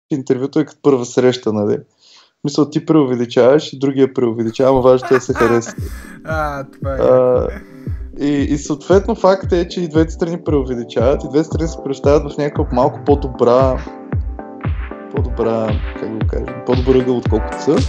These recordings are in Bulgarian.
интервюто е като първа среща, нали? Мисля, ти преувеличаваш и другия преувеличава, ама важно да се хареса. Това е. И съответно факт е, че и двете страни преувеличават, и двете страни се представят в някаква малко по-добра, как го кажем, по-добър ъгъл, отколкото са.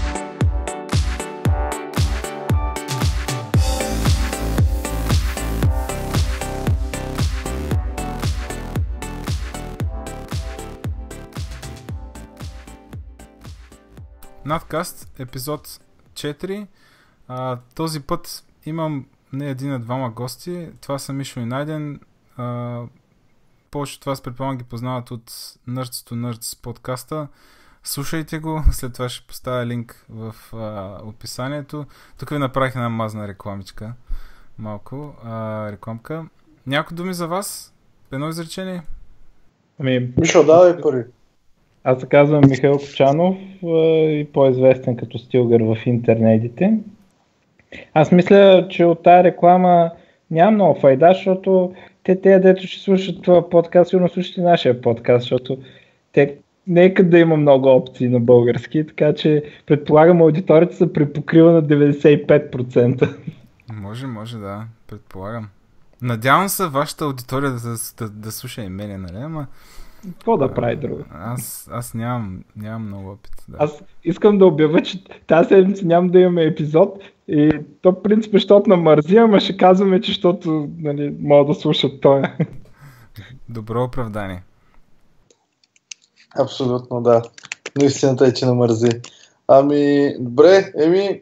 Надкаст, епизод 4. Този път имам не един, а двама гости. Това са Мишо и Найден. Повече от вас предполагам ги познават от Nerds to Nerds подкаста. Слушайте го, след това ще поставя линк в описанието. Тук ви направих една мазна рекламичка. Малко рекламка. Няколко думи за вас? Едно изречение? Мишо, давай първи. Аз се казвам Михаил Кочанов и по-известен като Стилгър в интернетите. Аз мисля, че от тази реклама няма много файда, защото те, дето ще слушат това подкаст, сигурно слушат и нашия подкаст, защото те нека да има много опции на български, така че предполагам аудиторията се препокрива на 95%. Може, да, предполагам. Надявам се вашата аудитория да слуша и мене, нали, ама... Какво да прави друго? Аз нямам много опит. Да. Аз искам да обявя, че тази седмица няма да имаме епизод и то в принцип защото намързи, ама ще казваме, че защото нали, могат да слушат това. Добро оправдание. Абсолютно, да. Но истината е, че намързи. Добре,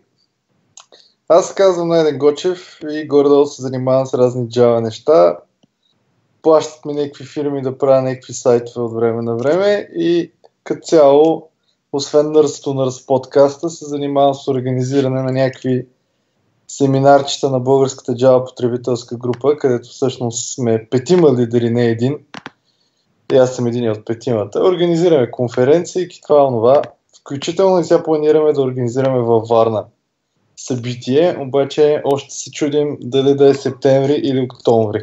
аз казвам Найден Гочев и горе-долу се занимавам с разни Java неща. Плащат ми някакви фирми да правя някакви сайтове от време на време и като цяло, освен Nerds to Nerds подкаста, се занимавам с организиране на някакви семинарчета на българската Java потребителска група, където всъщност сме петима лидери, не един. И аз съм един от петимата. Организираме конференции, това. Включително и сега планираме да организираме във Варна събитие, обаче още се чудим дали да е септември или октомври.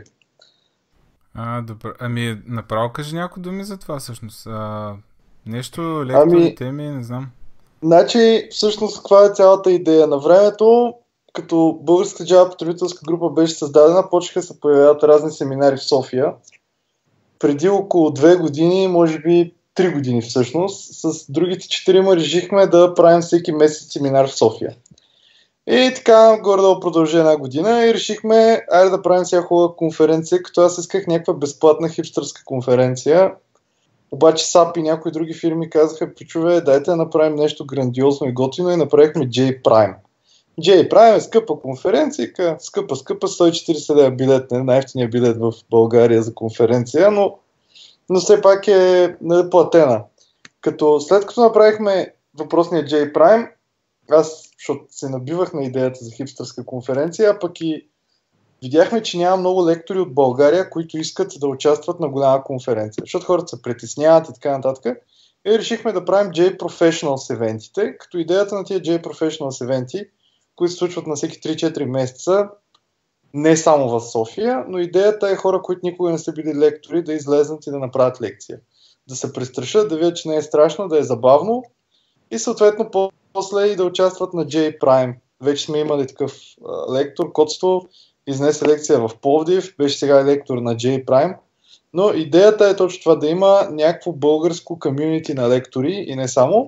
Добре. Направо кажи някои думи за това всъщност. Нещо, лектори, теми, не знам. Значи, всъщност, каква е цялата идея? На времето, като българската Java потребителска група беше създадена, почнаха да се появяват разни семинари в София. Преди около 2 години, може би 3 години всъщност, с другите 4 решихме да правим всеки месец семинар в София. И така, горе-долу продължи една година и решихме, айде да правим сега хубава конференция, като аз исках някаква безплатна хипстърска конференция. Обаче SAP и някои други фирми казаха, причуве, дайте да направим нещо грандиозно и готино и направихме J-Prime. J-Prime е скъпа конференция, скъпа, 140 лева билет, най-ефтиният билет в България за конференция, но все пак е платена. След като направихме въпросния J-Prime, аз, защото се набивах на идеята за хипстърска конференция, а пък и видяхме, че няма много лектори от България, които искат да участват на голяма конференция, защото хората се притесняват и така нататък. И решихме да правим J-Professionals евентите, като идеята на тия J-Professionals евенти, които се случват на всеки 3-4 месеца, не само в София, но идеята е хора, които никога не са били лектори, да излезнат и да направят лекция. Да се престрашат, да видят, че не е страшно, да е забавно и съответно после и да участват на J-Prime. Вече сме имали такъв лектор, Коцто изнесе лекция в Пловдив, беше сега лектор на J-Prime, но идеята е точно това, да има някакво българско комюнити на лектори и не само.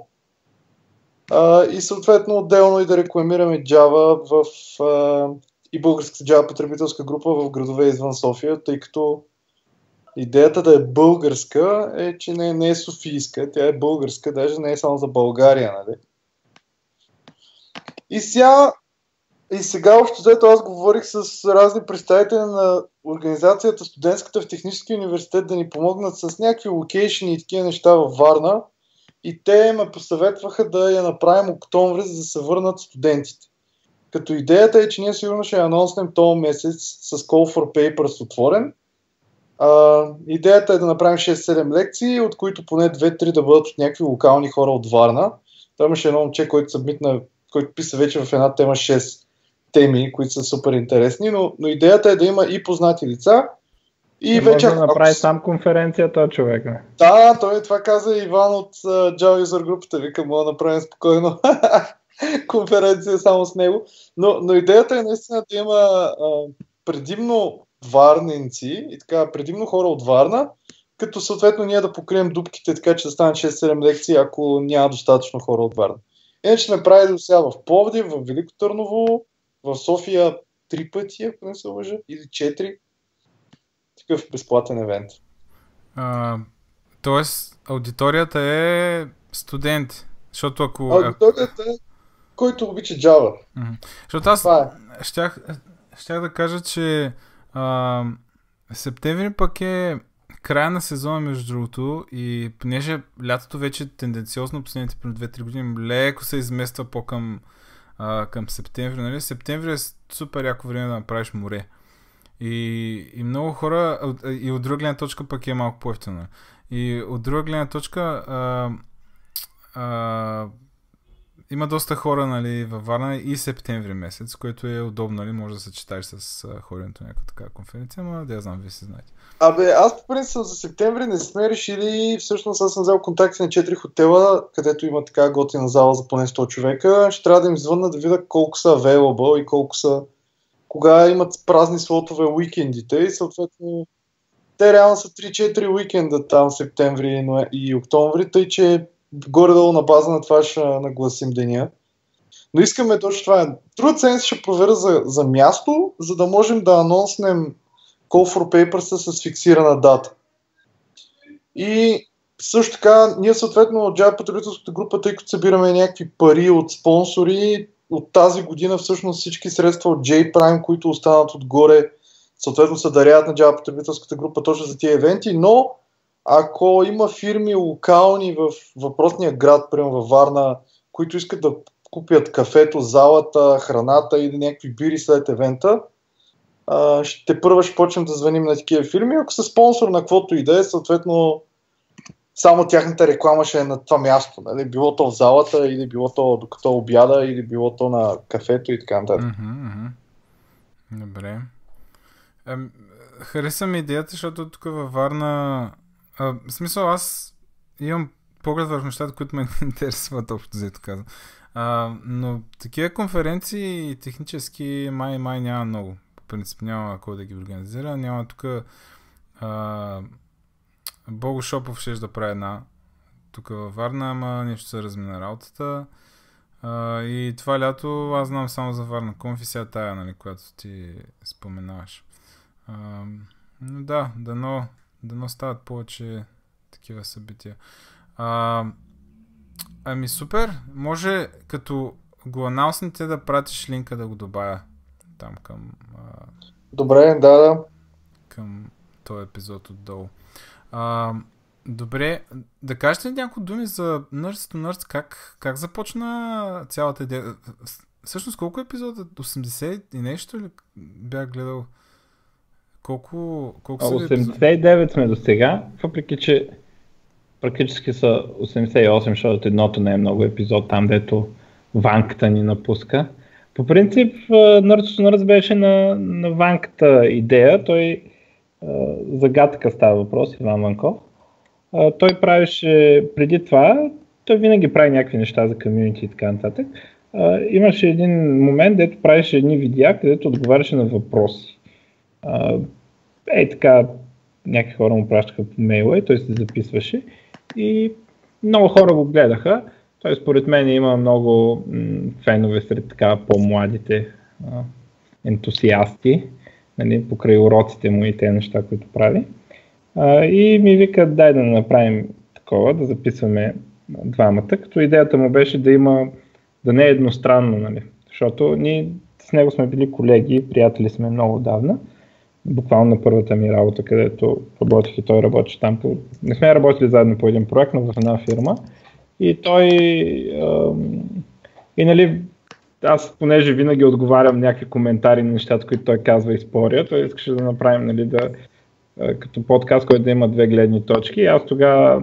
И съответно отделно и да рекламираме Java и българската Java потребителска група в градове извън София, тъй като идеята да е българска е, че не е софийска, тя е българска, даже не е само за България, нали? И сега общо взето аз говорих с разни представители на организацията студентската в Техническия университет да ни помогнат с някакви локейшни и такива неща във Варна и те ме посъветваха да я направим октомври, за да се върнат студентите. Като идеята е, че ние сигурно ще анонснем този месец с Call for Papers отворен. Идеята е да направим 6-7 лекции, от които поне 2-3 да бъдат от някакви локални хора от Варна. Там имаше едно момче, който писа вече в една тема 6 теми, които са супер интересни, но идеята е да има и познати лица, И може вече, да направи сам конференция този човек. Не? Да, той това каза Иван от Java User групата. Вика, мога да направим спокойно конференция само с него. Но идеята е наистина да има предимно варненци и така, предимно хора от Варна, като съответно ние да покрием дупките, така че да станат 6-7 лекции, ако няма достатъчно хора от Варна. Иначе сме правили до сега в Пловдив, в Велико Търново, в София 3 пъти, ако не се лъжа, или 4. Такъв безплатен евент. Тоест, аудиторията е студент. Защото ако... Аудиторията е който обича Java. Защото аз щях да кажа, че септември пък е края на сезона, между другото, и понеже лятото вече тенденциозно последните 2-3 години леко се измества по-към септември. Нали? Септември е супер яко време да направиш море. И много хора, и от друга гледна точка пък е малко по-ефтина. И от друга гледна точка има доста хора, нали, във Варна и септември месец, което е удобно, нали, може да се читаш с ходенето на някаква такава конференция, но да я знам, вие се знаете. Аз по принцип за септември не сме решили, всъщност аз съм взел контакти на 4 хотела, където има така готина зала за поне 100 човека. Ще трябва да им звънна да видя колко са available и кога имат празни слотове уикендите и съответно те реално са 3-4 уикенда там септември и октомври, тъй че горе-долу на база на това ще нагласим деня. Но искаме точно това. Труд Sense ще проверя за място, за да можем да анонснем Call for Papers с фиксирана дата. И също така, ние съответно от Java потребителската група, тъй като събираме някакви пари от спонсори, от тази година всъщност всички средства от J-Prime, които останат отгоре, съответно се даряват на Java потребителската група точно за тия евенти, но ако има фирми локални в въпросния град, примерно във Варна, които искат да купят кафето, залата, храната или някакви бири след евента, ще почнем да звъним на такива фирми. Ако са спонсор на каквото и да е, съответно само тяхната реклама ще е на това място. Нали? Било то в залата, или било то докато обяда, или било то на кафето и така нататък. Добре. Хареса ми идеята, защото тук във Варна... в смисъл, аз имам поглед върху нещата, които ме интересуват общо взето казвам. Но такива конференции технически май няма много. По принцип няма кой да ги организира. Няма тук Бого Шопов ще да прави една тук във Варна, ама нещо се размина работата. И това лято аз знам само за Варна Конфи, сега тая, нали, която ти споменаваш. Но да, дано стават повече такива събития. Ами супер, може като го анонсните да пратиш линка да го добавя там към... Добре, да. Към този епизод отдолу. Добре, да кажете няколко думи за Nerds to Nerds, как започна цялата идея? Всъщност колко епизода? 80 и нещо ли бях гледал? Колко са 89 сме до сега, въпреки че практически са 88, защото едното не е много епизод, там дето Ванката ни напуска. По принцип, Nerds to Nerds беше на Ванката идея, той загадка става въпрос, Иван Ванков. Той правеше преди това, той винаги прави някакви неща за комюнити и така нататък. Имаше един момент, дето правеше едни видеа, където отговаряше на въпроси. Така, някакви хора му пращаха по мейла и той се записваше и много хора го гледаха. Той според мен има много фенове сред така по-младите ентусиасти, нали, покрай уроците му и тези неща, които прави. И ми вика, дай да направим такова, да записваме двамата, като идеята му беше да не е едностранно, нали, защото ние с него сме били колеги, приятели сме много отдавна. Буквално на първата ми работа, където работих и той работеше там. Не сме работили заедно по един проект, но в една фирма. И той... нали, аз понеже винаги отговарям някакви коментари на нещата, които той казва и споря, той искаше да направим, нали, като подкаст, който да има две гледни точки. Аз тогава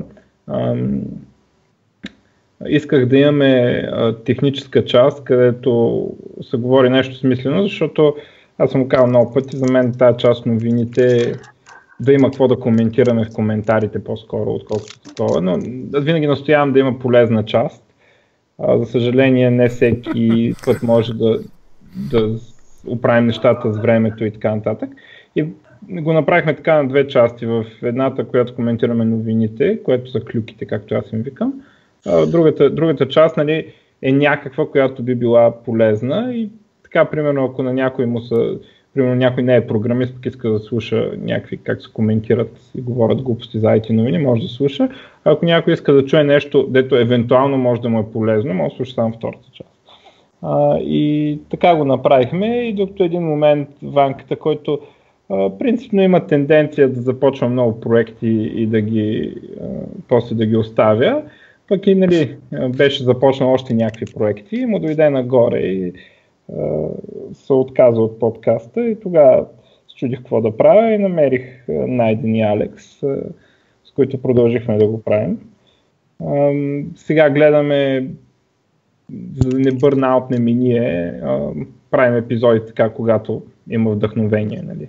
исках да имаме техническа част, където се говори нещо смислено, защото аз съм казал много пъти, за мен тази част новините да има какво да коментираме в коментарите по-скоро, отколкото такова, но винаги настоявам да има полезна част. За съжаление, не всеки път може да оправим нещата с времето и така нататък. И го направихме така на две части. В едната, която коментираме новините, което са клюките, както аз им викам. Другата част, нали, е някаква, която би била полезна и така, примерно, ако на някой примерно някой не е програмист, пък иска да слуша някакви как се коментират и говорят глупости за IT новини, може да слуша. А ако някой иска да чуе нещо, дето евентуално може да му е полезно, може да слуша само втората част. И така го направихме и докато един момент Ванката, който принципно има тенденция да започва много проекти и после да ги оставя, пък и нали, беше започнал още някакви проекти и му дойде нагоре и се отказа от подкаста и тогава се чудих какво да правя и намерих Найден и Алекс, с които продължихме да го правим. Сега гледаме, за да не бърнаутне ми ние, правим епизоди така, когато има вдъхновение. Нали.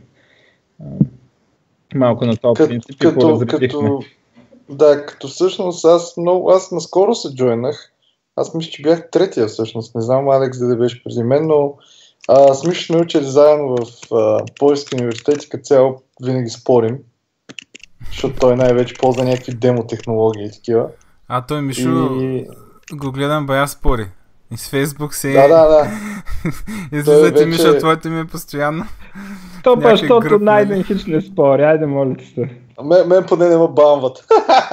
Малко на този принцип и поразредихме. Да, като всъщност аз наскоро се джойнах. Аз мисля, че бях третия всъщност. Не знам Алекс да беше преди мен, но с Мишо сме учили заедно в Пловдивски университет и като цяло винаги спорим, защото той най-вече ползва някакви демотехнологии и такива. Той Мишо го гледам бая спори. И с Фейсбук се... Да. Излизате Мишо, твоето име е постоянно. То па, защото Найден хич не спори, айде моля ти се. Мен поне не ме банват.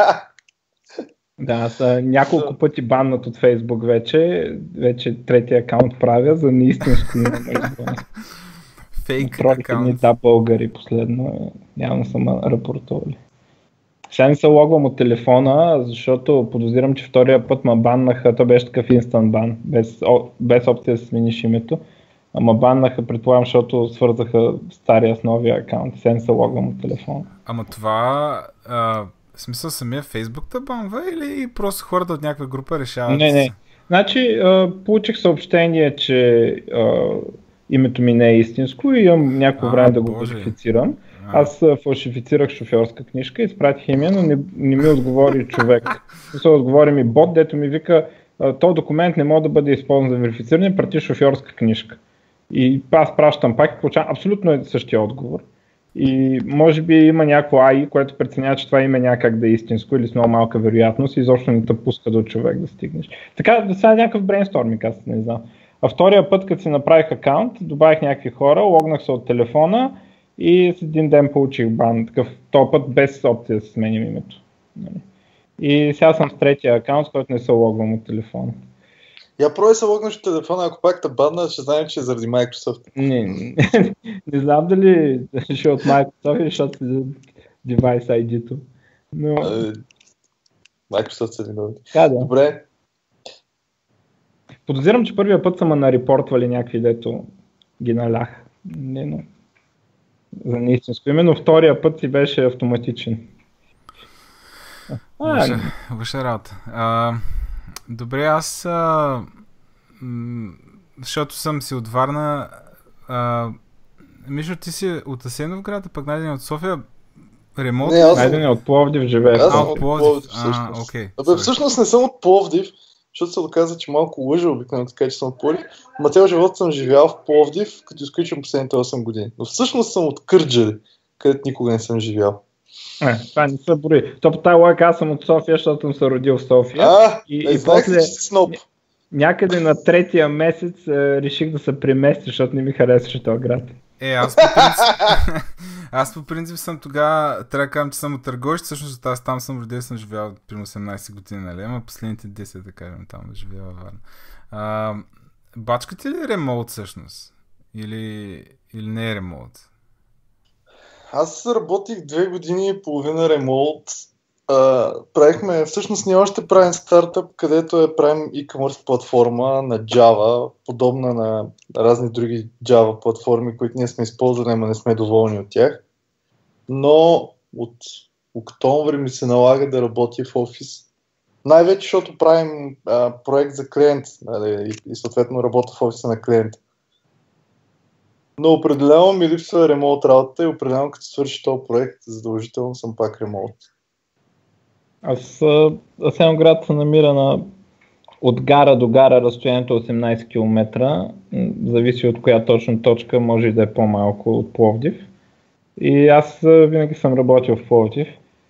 Да, са няколко пъти баннат от Фейсбук вече третия акаунт правя за неистинско име. Фейк акаунт. Да, българи последно, явно са ме рапортували. Сега не се логвам от телефона, защото подозирам, че втория път ме баннаха, то беше такъв инстант бан, без опция да смениш името. Ама баннаха, предполагам, защото свързаха стария с новия акаунт. Сега не се логвам от телефона. Ама това... В смисъл самия Фейсбук да банва или просто хората от някаква група решават? Не. Значи получих съобщение, че името ми не е истинско и имам някакво време да го верифицирам. Аз фалшифицирах шофьорска книжка, изпратих име, но не ми отговори човек. Отговори ми бот, дето ми вика, този документ не може да бъде използван за верифициране, прати шофьорска книжка. И аз пращам пак и получавам абсолютно същия отговор. И може би има някакво AI, което преценява, че това име някак да е истинско или с много малка вероятност и изобщо не те пуска до човек да стигнеш. Така, да сега някакъв брейнсторминг, аз не знам. А втория път, като си направих акаунт, добавих някакви хора, логнах се от телефона и с един ден получих бан. Такъв този път без опция да се сменим името. И сега съм с третия акаунт, с който не се логвам от телефона. Я пробвай се логнеш от телефона, ако пак те бадна, ще знаем, че е заради Microsoft. Не знам дали ще от Microsoft или защото си девайс ID-то. Но... Microsoft са виновни. Да. Добре. Подозирам, че първия път са ме нарепортвали някакви, дето ги налях. За неистинско. Именно втория път си беше автоматичен. Въша работа. Добре, аз защото съм си от Варна, Мишо, ти си от Асеновград, а пък Найден от София, ремонт? Найден е от Пловдив, живее. Аз съм от Пловдив, всъщност. Okay. Всъщност не съм от Пловдив, защото се доказа, че малко лъжа обикновено така, че съм от Пловдив, но цял живот съм живял в Пловдив, като изключвам последните 8 години. Но всъщност съм от Кърджали, където никога не съм живял. Това не се брои. То по тази лойка аз съм от София, защото съм се родил в София. И после някъде на третия месец реших да се преместя, защото не ми харесваше този град. Аз по принцип съм тогава, трябва да кажам, че съм от Търговище, всъщност аз там съм родил, съм живял при 18 години, нали? Ама последните 10, да кажем, там живея във Варна. Бачкате ли ремоут всъщност? Или не е ремоут? Аз работих 2 години и половина ремоут. Правихме, всъщност ние още правим стартъп, където правим e-commerce платформа на Java, подобна на разни други Java платформи, които ние сме използвали, но не сме доволни от тях. Но от октомври ми се налага да работя в офис. Най-вече, защото правим проект за клиент и съответно работя в офиса на клиента. Но определено ми липсва ремонт работа и определено като свърши този проект, задължително съм пак ремонт. Асеновград се намира от гара до гара разстоянието 18 км, зависи от коя точно точка, може и да е по-малко от Пловдив. И аз винаги съм работил в Пловдив,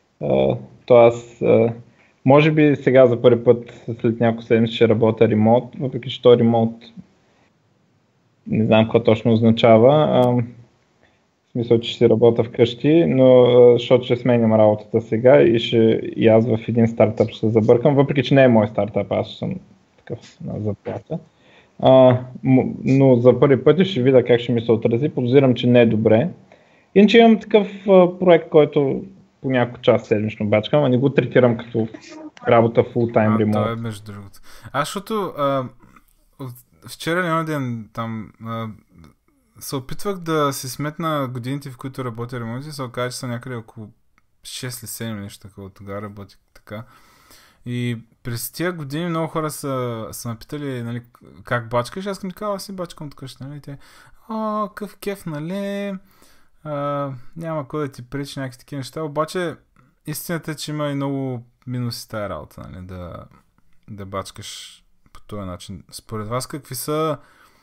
може би сега за първи път след няколко седмици ще работя ремонт, въпреки че този ремонт не знам какво точно означава. В смисъл, че ще работя вкъщи, но защото ще сменям работата сега и аз в един стартъп ще се забъркам, въпреки че не е мой стартъп, аз съм такъв на заплата. Но за първи път ще видя как ще ми се отрази, подозирам, че не е добре. Иначе имам такъв проект, който по няколко час седмично бачкам, а не го третирам като работа full-time remote. Това е между другото. Аз защото вчера или ден там се опитвах да си сметна годините, в които работя ремонт и се оказа, че са някъде около 6 или 7 нещо такова. Тогава работих така. И през тия години много хора са ме питали, нали, как бачкаш. Аз съм казал, аз си бачкам от къща, нали? Те, къв кеф, нали? Няма кой да ти пречи някакви такива неща. Обаче истината е, че има и много минуси тая работа, нали? Да бачкаш по този начин. Според вас какви са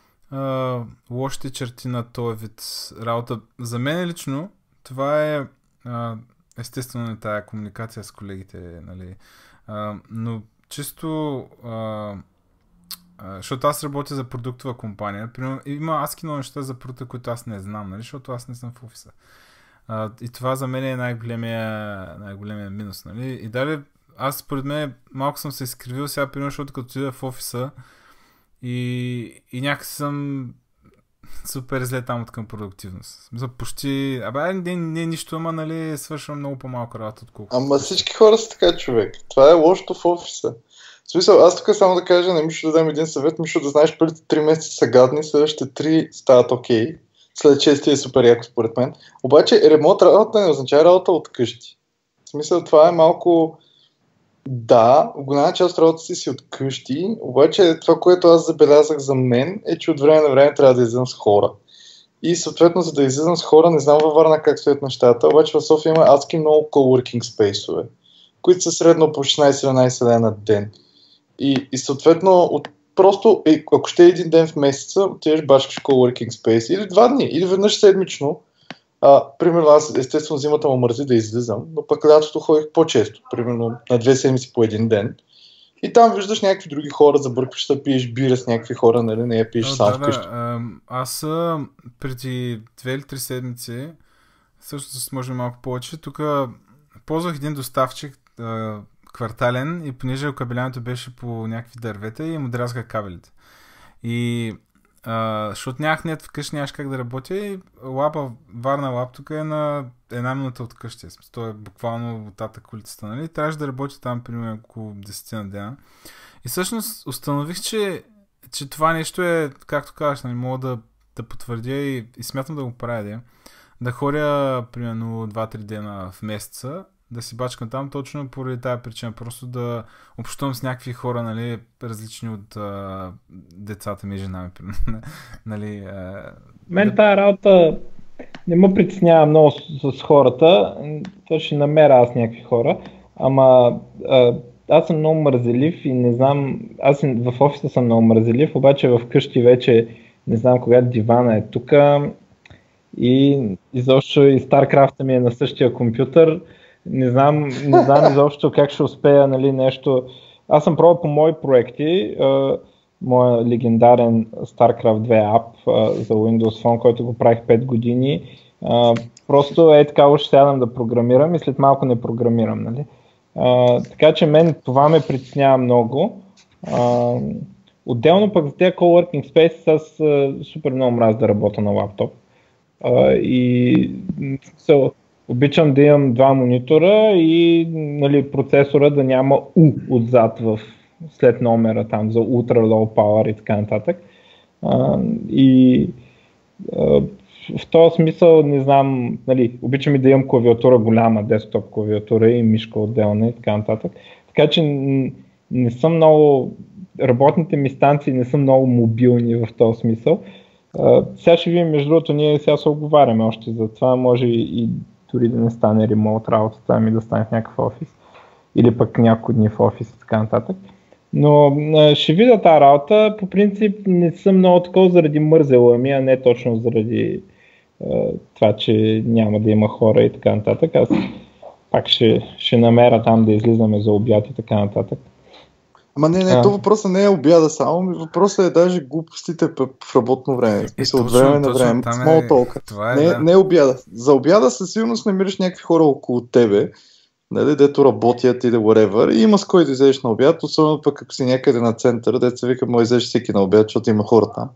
лошите черти на този вид работа? За мен лично това е естествено тая комуникация с колегите, нали? Но чисто защото аз работя за продуктова компания. Примерно, има адски много неща за продукта, които аз не знам, нали? Защото аз не съм в офиса. И това за мен е най-големия минус, нали? И дали аз според мен малко съм се изкривил сега, примерно, защото като отида в офиса и някакси съм супер зле там от към продуктивност. Смисъл, почти... не нищо, ама, нали, свършвам много по-малко работа отколкото. Ама всички хора са така, човек. Това е лошото в офиса. В смисъл, аз тук само да кажа на Мишо да дам един съвет. Мишо, да знаеш, първите 3 месеца са гадни, следващите 3 стават окей. След 6 е супер яко според мен. Обаче ремонт работа не означава работа от къщи. В смисъл, това е малко... Да, в голяма част от работата си от къщи, обаче това, което аз забелязах за мен, е, че от време на време трябва да излизам с хора. И съответно, за да излизам с хора, не знам във Варна как стоят нещата, обаче в София има адски много coworking спейсове, които са средно по 16-17 лева на ден. И съответно, просто, ако ще е един ден в месеца, отидеш бачкаш coworking space, или 2 дни, или веднъж седмично. Примерно аз естествено зимата му мързи да излизам, но пък лятото ходих по-често, примерно на 2 седмици по един ден. И там виждаш някакви други хора, забъркваш да пиеш бира с някакви хора, нали, не я пиеш сам вкъщи. Аз преди 2 или 3 седмици, всъщност може малко повече, тук ползвах един доставчик квартален и понеже окабеляването беше по някакви дървета и му дразгаха кабелите. И защото нямах нет вкъщи, нямаш как да работя и Варна лап тук е на 1 минута от къщи. То е буквално от татък улицата, нали? Трябваше да работя там примерно около 10 на дена. И всъщност установих, че това нещо е, както казваш, нали, мога да потвърдя и смятам да го правя. Да ходя примерно 2-3 дена в месеца, да си бачкам там точно поради тази причина. Просто да общувам с някакви хора, нали, различни от децата ми и жена ми. Нали, Мен тази работа не ме притеснява много с хората. То ще намеря аз някакви хора. Ама аз съм много мързелив и не знам... Аз в офиса съм много мързелив, обаче в къщи вече не знам кога дивана е тук. И изобщо и StarCraft ми е на същия компютър. Не знам изобщо как ще успея, нали, нещо. Аз съм пробвал по мои проекти, моя легендарен StarCraft 2 ап за Windows Phone, който го правих 5 години. Просто така ще сядам да програмирам и след малко не програмирам, нали. Така че мен това ме притеснява много. Отделно пък за тези coworking spaces аз супер много мразя да работя на лаптоп. Обичам да имам 2 монитора и, нали, процесора да няма U отзад след номера там за Ultra Low Power и така нататък. В този смисъл не знам, нали, обичам и да имам клавиатура голяма, десктоп клавиатура и мишка отделна и така нататък. Така че не съм много, работните ми станции не са много мобилни в този смисъл. Сега ще видим, между другото, ние сега се оговаряме още за това, може и дори да не стане ремонт работата, ами да стане в някакъв офис. Или пък няколко дни в офис и така нататък. Но ще видя тази работа, по принцип не съм много такова заради мързела ми, а не точно заради това, че няма да има хора и така нататък. Аз пак ще намеря там да излизаме за обяд и така нататък. Ама не, то въпросът не е обяда само, въпросът е даже глупостите в работно време. Смисъл, от време на време, смall talk. Не е обяда. За обяда със сигурност намираш някакви хора около тебе, нали, дето работят или whatever, и има с кой да излезеш на обяд, особено пък ако си някъде на центъра, дето се вика, може да излезеш всеки на обяд, защото има хора там.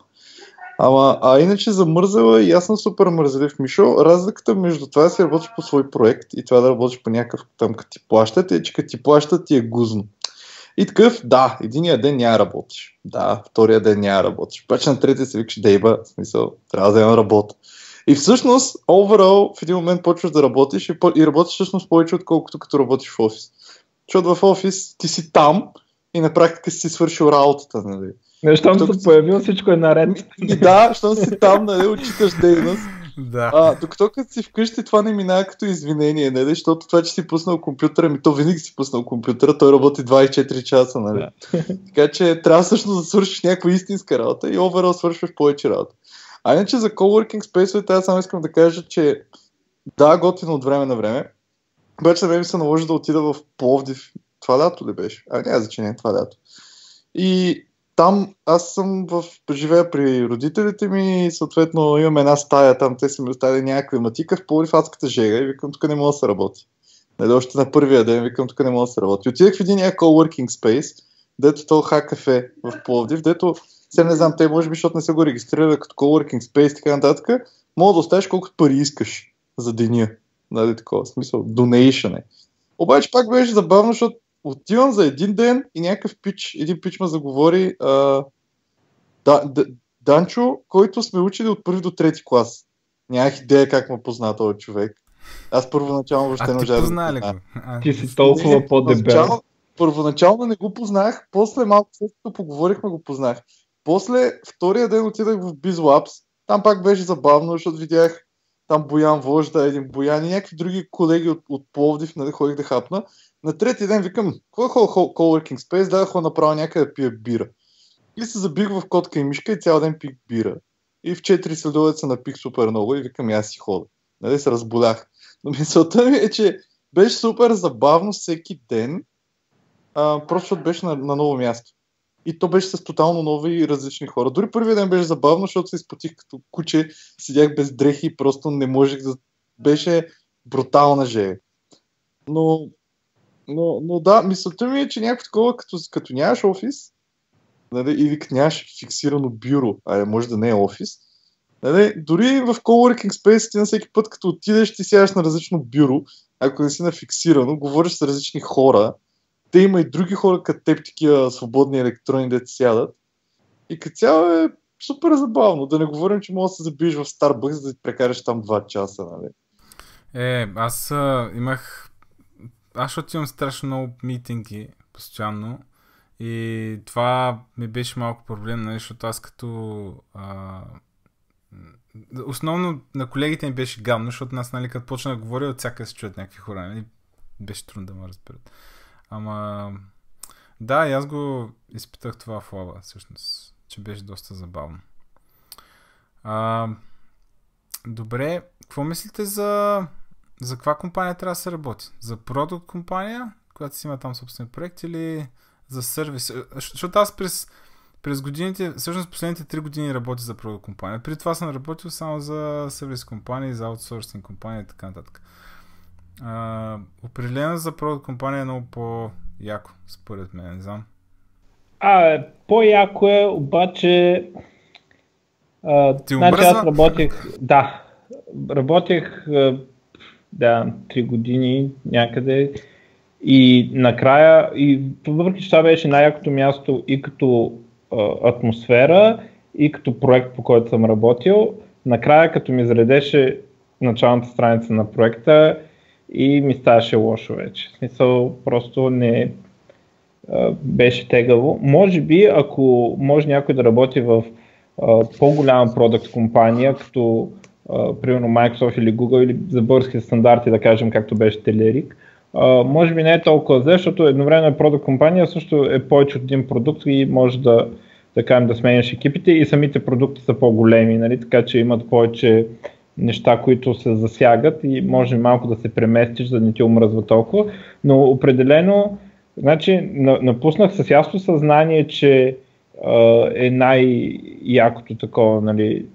А иначе за мързела, и аз съм супер мързелив, Мишо, разликата между това да си работиш по свой проект и това да работиш по някакъв там, като ти плащат, е, че като ти плащат ти е гузно. И такъв, да, единия ден няма работиш. Да, втория ден няма работиш. Паче на третия си викаш, дейба, в смисъл, трябва да има работа. И всъщност, overall, в един момент почваш да работиш и работиш всъщност повече, отколкото като работиш в офис. Защото в офис ти си там и на практика си свършил работата, нали? Щом се появил, всичко е наред. Да, щом си там, нали, отчиташ дейност. Да. Докато като си вкъщи, това не минава като извинение, нали? Защото това, че си пуснал компютъра, то винаги си пуснал компютъра, той работи 24 часа, нали? Да. Така че трябва всъщност да свършиш някаква истинска работа и overall свършваш повече работа. А иначе за coworking space-овете, аз само искам да кажа, че да, готино от време на време, обаче на време се наложи да отида в Пловдив. Това лято ли беше? Няма значение, това лято. И там аз живея при родителите ми, съответно имам една стая, там те са ми оставили някаква матика в Пловдив, адската жега и викам, тук не мога да се работи. Още на първия ден викам, тук не мога да се работи. Отидах в един coworking space, дето то Х-кафе в Пловдив, дето сега не знам, те може би, защото не са го регистрирали като coworking space и така нататък, мога да оставиш колкото пари искаш за деня. Нали, такова смисъл, donation е. Обаче пак беше забавно, защото отивам за един ден и някакъв един пич ме заговори Данчо, който сме учили от първи до трети клас. Нямах идея как ме позна този човек. Аз първоначално въобще не можах да го. Ти си толкова по-дебел. Първоначално не го познах, после малко след като поговорихме го познах. После втория ден отидах в BizLabs, там пак беше забавно, защото видях там Боян Вожда, един Боян и някакви други колеги от Пловдив, нали, ходих да хапна. На третия ден викам, кой е coworking space, да направя някъде да пия бира. И се забих в котка и мишка и цял ден пих бира. И в 4 следове се напих супер много и викам, аз си хода. Нали, се разболях. Но мисълта ми е, че беше супер забавно всеки ден, просто защото беше на ново място. И то беше с тотално нови и различни хора. Дори първият ден беше забавно, защото се изпотих като куче, седях без дрехи и просто не можех да... Беше брутална жега. Но да, мисълта ми е, че някакво такова, като нямаш офис, нали, или като нямаш фиксирано бюро, може да не е офис, нали, дори в coworking space ти на всеки път, като отидеш, ти сядаш на различно бюро, ако не си на фиксирано, говориш с различни хора, те има и други хора като теб, такива свободни електрони, да ти сядат. И като цяло е супер забавно. Да не говорим, че можеш да се забиеш в Starbucks, за да ти прекараш там 2 часа. Нали? Аз имах... Аз защото имам страшно много митинги постоянно. И това ми беше малко проблем, нали, защото аз като... Основно на колегите ми беше гадно, защото нас, нали, като почна да говоря, от всяка се чуят някакви хора. Нали? Беше трудно да ме разберат. Ама... Да, и аз го изпитах това в Лава, всъщност, че беше доста забавно. Добре, какво мислите за каква компания трябва да се работи? За продукт компания, която си има там собствен проект, или за сервис? Защото аз през годините, всъщност последните 3 години работя за продукт компания. Преди това съм работил само за сервис компании, за аутсорсинг компания и така нататък. Определено за продукт компания е много по-яко, според мен, не знам. По-яко е, обаче... Ти умръзва? Аз работех 3 години някъде и накрая, и въпреки че това беше най-якото място и като атмосфера, и като проект, по който съм работил, накрая като ми заредеше началната страница на проекта и ми ставаше лошо вече. В смисъл, просто не беше тегаво. Може би, ако може някой да работи в по-голяма продукт компания, като примерно Microsoft или Google или за български стандарти, да кажем, както беше Телерик, може би не е толкова зле, защото едновременно е продукт компания, също е повече от един продукт и може да кажем да сменяш екипите и самите продукти са по-големи, нали? Така че имат повече неща, които се засягат и може малко да се преместиш, за да не ти омръзва толкова, но определено, значи, напуснах с ясно съзнание, че е най-якото такова, нали,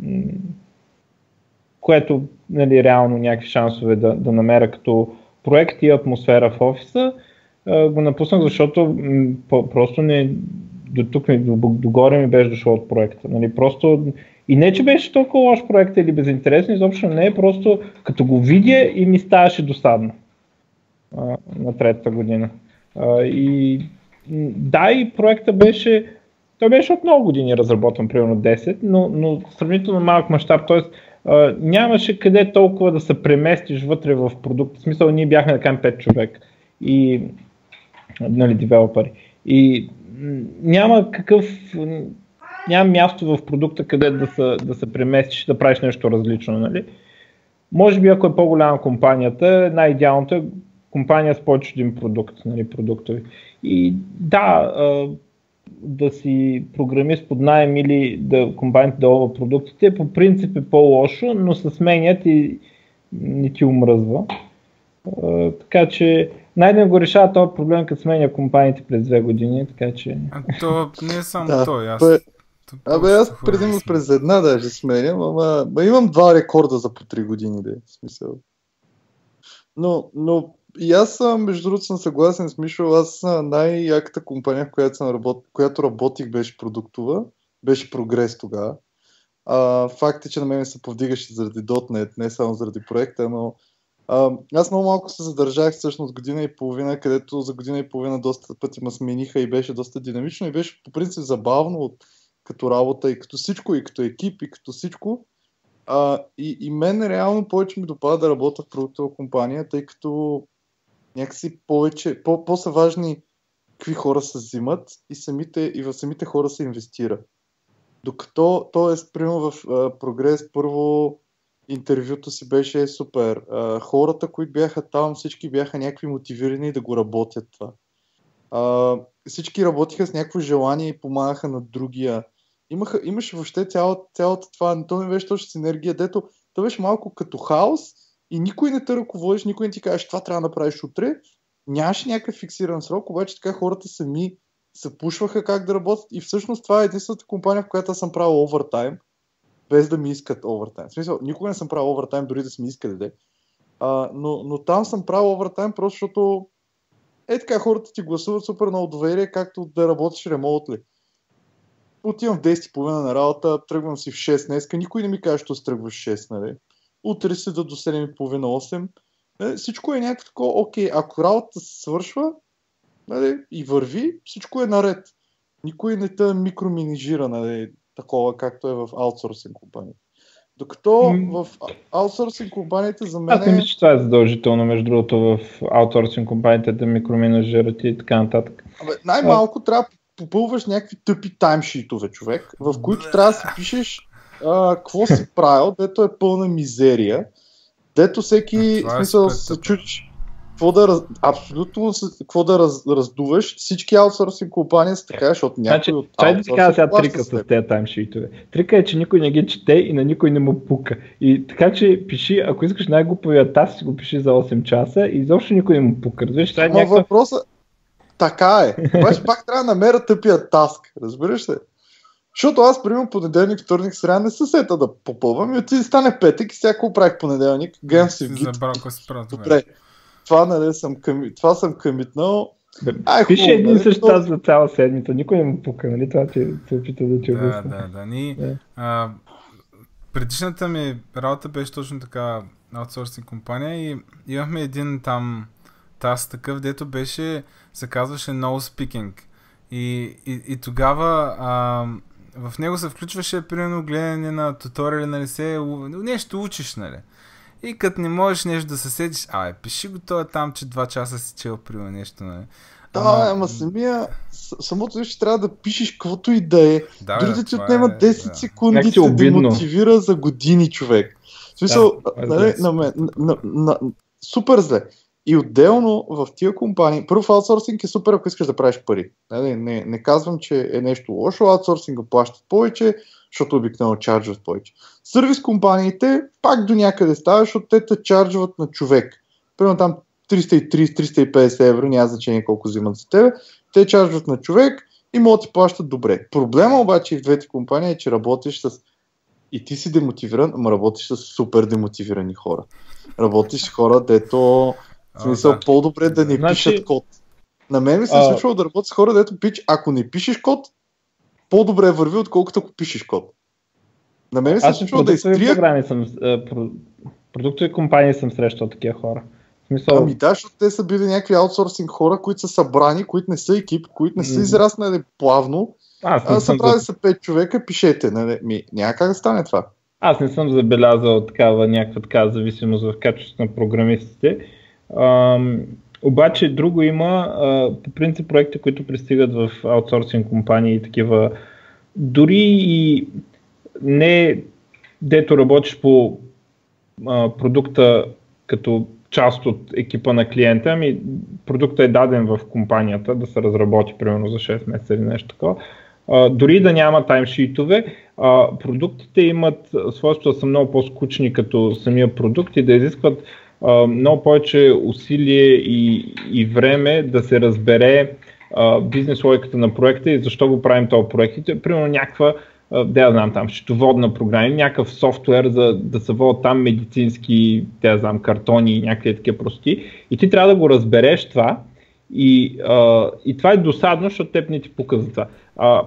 което, нали, реално някакви шансове да намеря като проект и атмосфера в офиса, го напуснах, защото просто до тук догоре ми беше дошло от проекта. Нали, просто, и не, че беше толкова лош проект или безинтересен, изобщо не е, просто като го видя и ми ставаше досадно на третата година. И проекта беше, той беше от много години разработван, примерно 10, но сравнително малък мащаб, т.е. Нямаше къде толкова да се преместиш вътре в продукта. В смисъл, ние бяхме да кажем 5 човек и, нали, девелопери. И няма място в продукта, къде да се преместиш и да правиш нещо различно. Нали? Може би, ако е по-голяма компанията, най-идеалното е компания с повече един продукт, нали, продуктови. И да си програмист под наем или да компанията дава продуктите, по принцип е по-лошо, но се сменят и не ти омръзва. Така че Найден го решава този проблем, като сменя компаниите през 2 години, така че... То не е само той, аз предимно през една даже сменям, ама имам 2 рекорда за по 3 години, в смисъл. Но и аз между другото съм съгласен с Мишо, аз най-яката компания, в която работих, беше продуктова, беше Прогрес тогава. Факт е, че на мен се повдигаше заради .NET, не само заради проекта, но аз много малко се задържах всъщност година и половина, където за година и половина доста пъти ме смениха и беше доста динамично и беше по принцип забавно като работа и като всичко, и като екип, и като всичко. И мен реално повече ми допада да работя в продуктова компания, тъй като някакси повече, по-са важни какви хора се взимат и в самите хора се инвестира. Докато, т.е. примерно в Прогрес, първо интервюто си беше супер. Хората, които бяха там, всички бяха някакви мотивирани да го работят това. Всички работиха с някакво желание и помагаха на другия. Имаше въобще цялата това, то не беше точно синергия, дето то беше малко като хаос и никой не те ръководиш, никой не ти кажеш това трябва да направиш утре. Нямаше някакъв фиксиран срок, обаче така хората сами се пушваха как да работят и всъщност това е единствената компания, в която съм правил овертайм, без да ми искат овертайм. В смисъл, никога не съм правил овертайм, дори да си ми искали, но там съм правил овертайм, просто защото така хората ти гласуват супер много доверие, както да работиш ремонтли. Отивам в 10:30 на работа, тръгвам си в 6 днеска, никой не ми каже, що се тръгваш в 6, нали? Утре си до 7:30-8. Всичко е някакво такова, окей, ако работата се свършва, нали, и върви, всичко е наред. Никой не те микроменежира, нали, такова, както е в аутсорсинг компанията. Докато в аутсорсинг компаниите за мен... Аз не мисля, че това е задължително, между другото, в аутсорсинг компаниите да микроменежират и така нататък. Най-малко трябва да попълваш някакви тъпи таймшитове, човек, в които трябва да си пишеш какво си правил, дето е пълна мизерия, дето всеки смисъл се чудиш какво да раздуваш. Всички аутсорсинг компании са така, защото някой от това да си казва сега трика с тези таймшитове. Трика е, че никой не ги чете и на никой не му пука. И така че пиши, ако искаш най-глупавия таст, си го пиши за 8 часа и изобщо никой не му пука. Разбираш, това е някаква... въпроса така е. Обаче пак трябва да намеря тъпия таск. Разбираш се? Защото аз, примерно, понеделник, вторник, сряда не се сета да попълвам и отиде стане петък и всяко правих понеделник. Гледам си в гид. Добре. Това съм къмитнал. Пише един същ тази за цяла седмица. Никой не му пука, нали? Това се опита да ти обясня. Да. Предишната ми работа беше точно така аутсорсинг компания и имахме един там таск такъв, дето беше, се казваше no speaking. И тогава в него се включваше примерно гледане на туториали, нали се, нещо учиш, нали. И като не можеш нещо да се седиш, пиши го това там, че 2 часа си чел примерно нещо, нали. ама самото нещо трябва да пишеш каквото и да е. Да, Дори да ти отнема 10 Как секунди, ти те обидно. демотивира за години, човек. В смисъл, нали, супер зле. И отделно в тия компании, първо аутсорсинг е супер, ако искаш да правиш пари. Не казвам, че е нещо лошо, аутсорсинга плащат повече, защото обикновено чарджват повече. Сервис компаниите пак до някъде става, защото те те чарджват на човек. Примерно там 330-350 евро, няма значение колко взимат за тебе, те чарджват на човек и могат да ти плащат добре. Проблема обаче и в двете компании е, че работиш с и ти си демотивиран, ама работиш с супер демотивирани хора. Работиш с хора, дето в смисъл по-добре да не пишат код. На мен ми се е случвало да работя с хора, дето ако не пишеш код, по-добре върви, отколкото ако пишеш код. На мен ми се е случвало да изтрия... Продуктови компании съм срещал такива хора. Смисъл... Ами да, защото те са били някакви аутсорсинг хора, които са събрани, които не са екип, които не са израснали плавно. Събрали са 5 човека, пишете. Нали? Няма как да стане това. Аз не съм забелязал някаква такава зависимост в качеството на програмистите. Обаче друго има, по принцип проекти, които пристигат в аутсорсинг компании и такива, дори и не дето работиш по продукта като част от екипа на клиента, ами продуктът е даден в компанията да се разработи примерно за 6 месеца или нещо такова. Дори да няма таймшитове, продуктите имат свойство да са много по-скучни като самия продукт и да изискват много повече усилие и време да се разбере бизнес логиката на проекта и защо го правим този проект. Примерно някаква, да знам там, счетоводна програма, някакъв софтуер за да се водят там медицински, да знам, картони и някакви такива прости. И ти трябва да го разбереш това и това е досадно, защото теб не ти пука за това.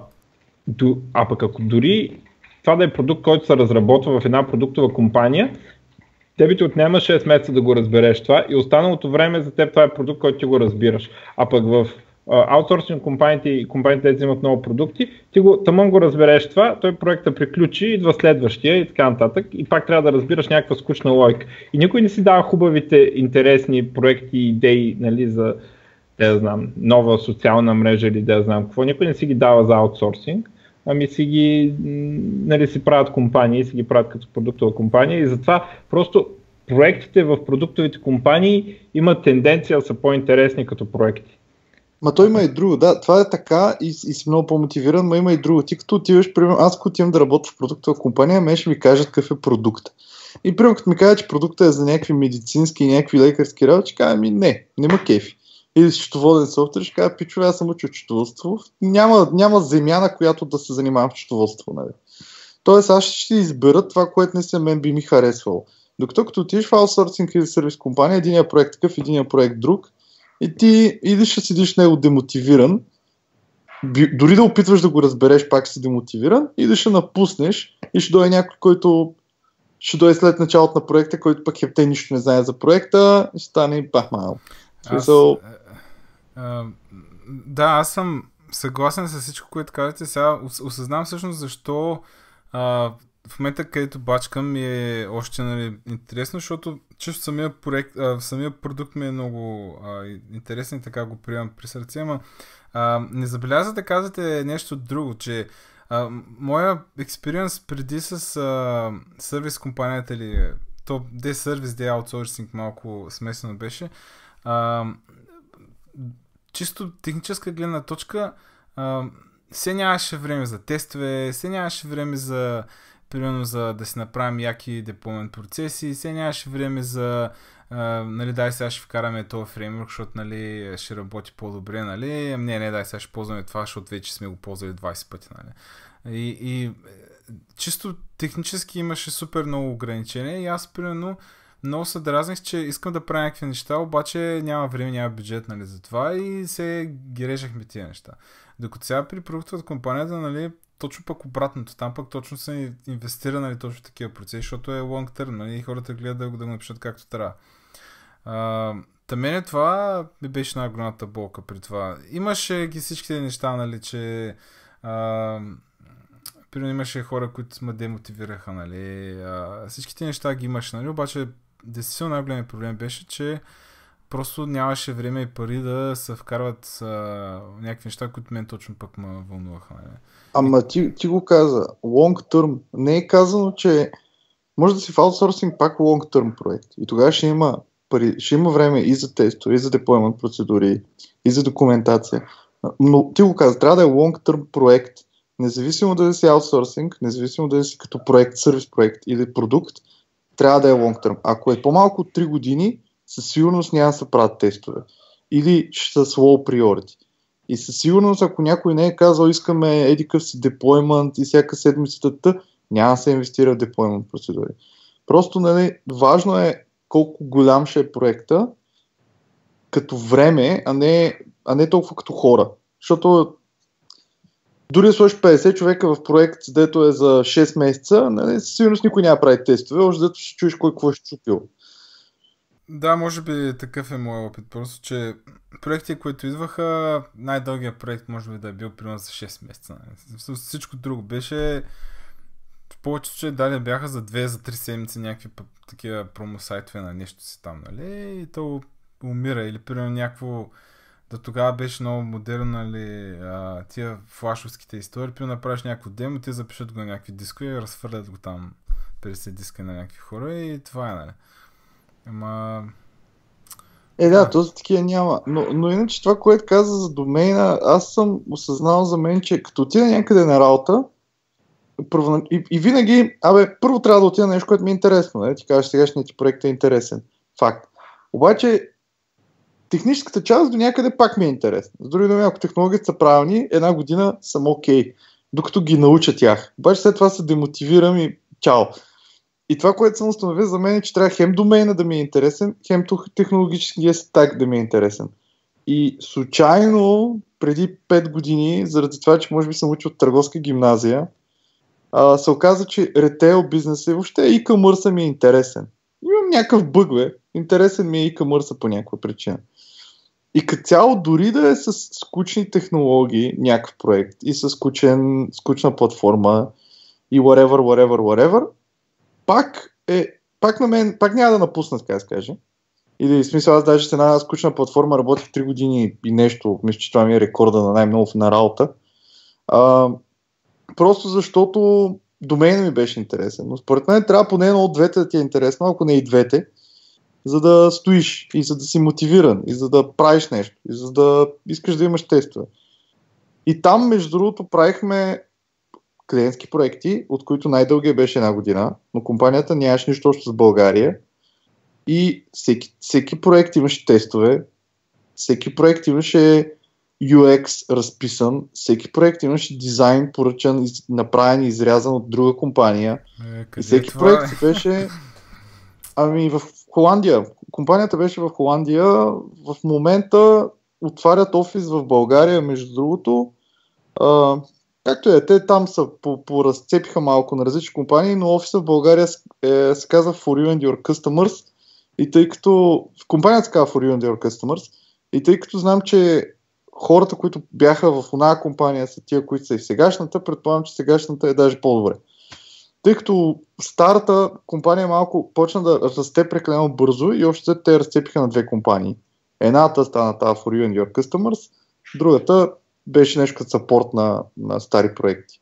Пък ако дори това да е продукт, който се разработва в една продуктова компания, тебе ти отнема 6 месеца да го разбереш това и останалото време за теб това е продукт, който ти го разбираш. А пък в аутсорсинг компаниите и компаниите взимат много продукти, ти тъмън го разбереш това, той проектът приключи, идва следващия и така нататък и пак трябва да разбираш някаква скучна логика. И никой не си дава хубавите, интересни проекти и идеи, нали, за да знам, нова социална мрежа или да знам какво, никой не си ги дава за аутсорсинг, ами си ги, нали, си правят компании, си ги правят като продуктова компания и затова просто проектите в продуктовите компании имат тенденция да са по-интересни като проекти. Ма той има и друго, да, това е така и си много по-мотивиран, но има и друго. Ти като отиваш, примерно, аз като отивам да работя в продуктова компания, мен ще ми кажат какъв е продукт. И примерно като ми кажат, че продуктът е за някакви медицински и някакви лекарски работи, ще кажа ми нема кефи. Или счетоводен софтуер, ще кажа, пичове, аз съм учил счетоводство. Няма земя, на която да се занимавам в счетоводство. Нали. Тоест аз ще избера това, което не се мен би ми харесвало. Докато като отидеш в аутсорсинг или сервис компания, единия проект такъв, единия проект друг, и ти идеш да седиш него демотивиран, дори да опитваш да го разбереш, пак си демотивиран, идеш да напуснеш и ще дойде някой, който ще дойде след началото на проекта, който пък те нищо не знае за проекта и ще стане бахмал. Да, аз съм съгласен с всичко, което казвате. Сега осъзнавам всъщност защо в момента, където бачкам ми е още, нали, интересно, защото често самия продукт ми е много интересен, така го приемам при сърце, но не забеляза да казвате нещо друго, че моя експириенс преди с сервис компанията или то де сервис, де аутсорсинг малко смесено беше, чисто техническа гледна точка, все нямаше време за тестове, все нямаше време за примерно за да си направим яки деплоймент процеси, все нямаше време за нали, дай сега ще вкараме този фреймворк, защото нали, ще работи по-добре, нали, не, дай сега ще ползваме това, защото вече сме го ползвали 20 пъти, нали. И чисто технически имаше супер много ограничения и аз примерно много се дразних, че искам да правя някакви неща, обаче няма време, няма бюджет, нали, за това и се ги режахме тия неща. Докато сега при продуктовата компанията, нали, точно пък обратното, там пък точно са инвестирани точно такива процеси, защото е long term, нали, и хората гледат да го напишат както трябва. Та мене това ми беше най-голямата болка при това. Имаше ги всичките неща, нали, че примерно имаше хора, които ме демотивираха, нали, всичките неща ги имаше, нали, обаче действително най-големият проблем беше, че просто нямаше време и пари да се вкарват някакви неща, които мен точно пък ме вълнуваха. Нали? Ама ти го каза, long term. Не е казано, че може да си в аутсорсинг пак long term проект. И тогава ще има пари, ще има време и за тестове, и за деплоймент процедури, и за документация. Но ти го каза, трябва да е long term проект. Независимо дали си аутсорсинг, независимо дали си като проект, сервис проект или продукт, трябва да е long term. Ако е по-малко от 3 години, със сигурност няма да се правят тестове. Или ще са slow priority. И със сигурност, ако някой не е казал, искаме едикъв си деплоймент и всяка седмицата, няма да се инвестира в деплоймент процедури. Просто, нали, важно е колко голям ще е проекта като време, а не толкова като хора. Защото дори да сложиш 50 човека в проект, дето е за 6 месеца, нали, със сигурност никой няма да прави тестове, още дето ще чуеш кой какво ще чупил. Да, може би такъв е моят опит. Просто, че проекти, които идваха, най-дългият проект може би да е бил примерно за 6 месеца. Всичко друго беше, в повечето случаи дали бяха за 2, за 3 седмици някакви такива промосайтове на нещо си там, нали? И то умира. Или примерно някакво, да тогава беше много модерно, нали, тия флашовските истории, примерно направиш някакво демо, те запишат го на някакви дискове и разхвърлят го там 50 диска на някакви хора и това е, нали. Ама... Да, този такива няма. Но иначе това, което каза за домейна, аз съм осъзнал за мен, че като отида някъде на работа, и винаги, първо трябва да отида на нещо, което ми е интересно. Не? Ти кажеш, сегашният ти проект е интересен. Факт. Обаче, техническата част до някъде пак ми е интересна. С други думи, ако технологиите са правилни, една година съм окей. Докато ги науча тях. Обаче след това се демотивирам и чао. И това, което съм установил за мен е, че трябва хем домейна да ми е интересен, хем технологическия стак да ми е интересен. И случайно, преди 5 години, заради това, че може би съм учил от търговска гимназия, се оказа, че ретейл бизнеса и въобще e-commerce ми е интересен. Имам някакъв бъг, бе. Интересен ми е e-commerce по някаква причина. И като цяло, дори да е с скучни технологии, някакъв проект и с скучна платформа и whatever, пак на мен, пак няма да напусна, така да се каже. Или в смисъл, аз даже с една скучна платформа работих 3 години и нещо, мисля, че това ми е рекорда на най-много на работа. Просто защото домейна ми беше интересен. Но според мен трябва поне едно от двете да ти е интересно, ако не и двете, за да стоиш и за да си мотивиран, и за да правиш нещо, и за да искаш да имаш тестове. И там, между другото, правихме клиентски проекти, от които най-дългия беше 1 година, но компанията нямаше нищо общо с България и всеки проект имаше тестове, всеки проект имаше UX разписан, всеки проект имаше дизайн поръчан, направен и изрязан от друга компания. И всеки проект беше в Холандия. Компанията беше в Холандия, в момента отварят офис в България, между другото. Както е, те там са поразцепиха малко на различни компании, но офиса в България се казва For You and Your Customers и тъй като компанията се казва For You and Your Customers и тъй като знам, че хората, които бяха в оная компания са тия, които са и в сегашната, предполагам, че сегашната е даже по-добре. Тъй като старата компания малко почна да расте прекалено бързо и още те разцепиха на 2 компании. Едната стана тази For You and Your Customers, другата беше нещо като съпорт на стари проекти.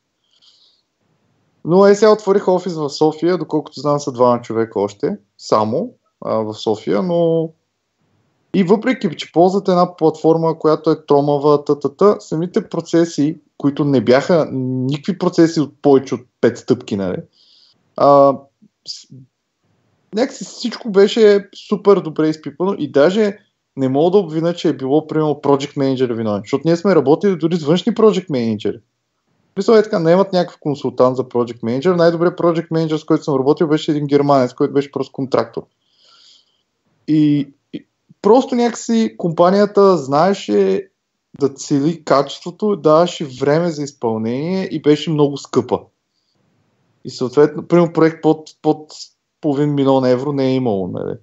Но сега отворих офис в София, доколкото знам са 2 човека още, само в София, но и въпреки, че ползват една платформа, която е тромава, самите процеси, които не бяха никакви процеси от повече от 5 стъпки, нали? Някакси всичко беше супер добре изпипано и даже не мога да обвина, че е било, примерно, Project Manager виновен, защото ние сме работили дори с външни Project Manager. Мисля, така, наемат някакъв консултант за Project Manager. Най-добре Project Manager, с който съм работил, беше един германец, който беше просто контрактор. И просто някакси компанията знаеше да цели качеството, даваше време за изпълнение и беше много скъпа. И съответно, примерно проект под $500 000 не е имало, нали?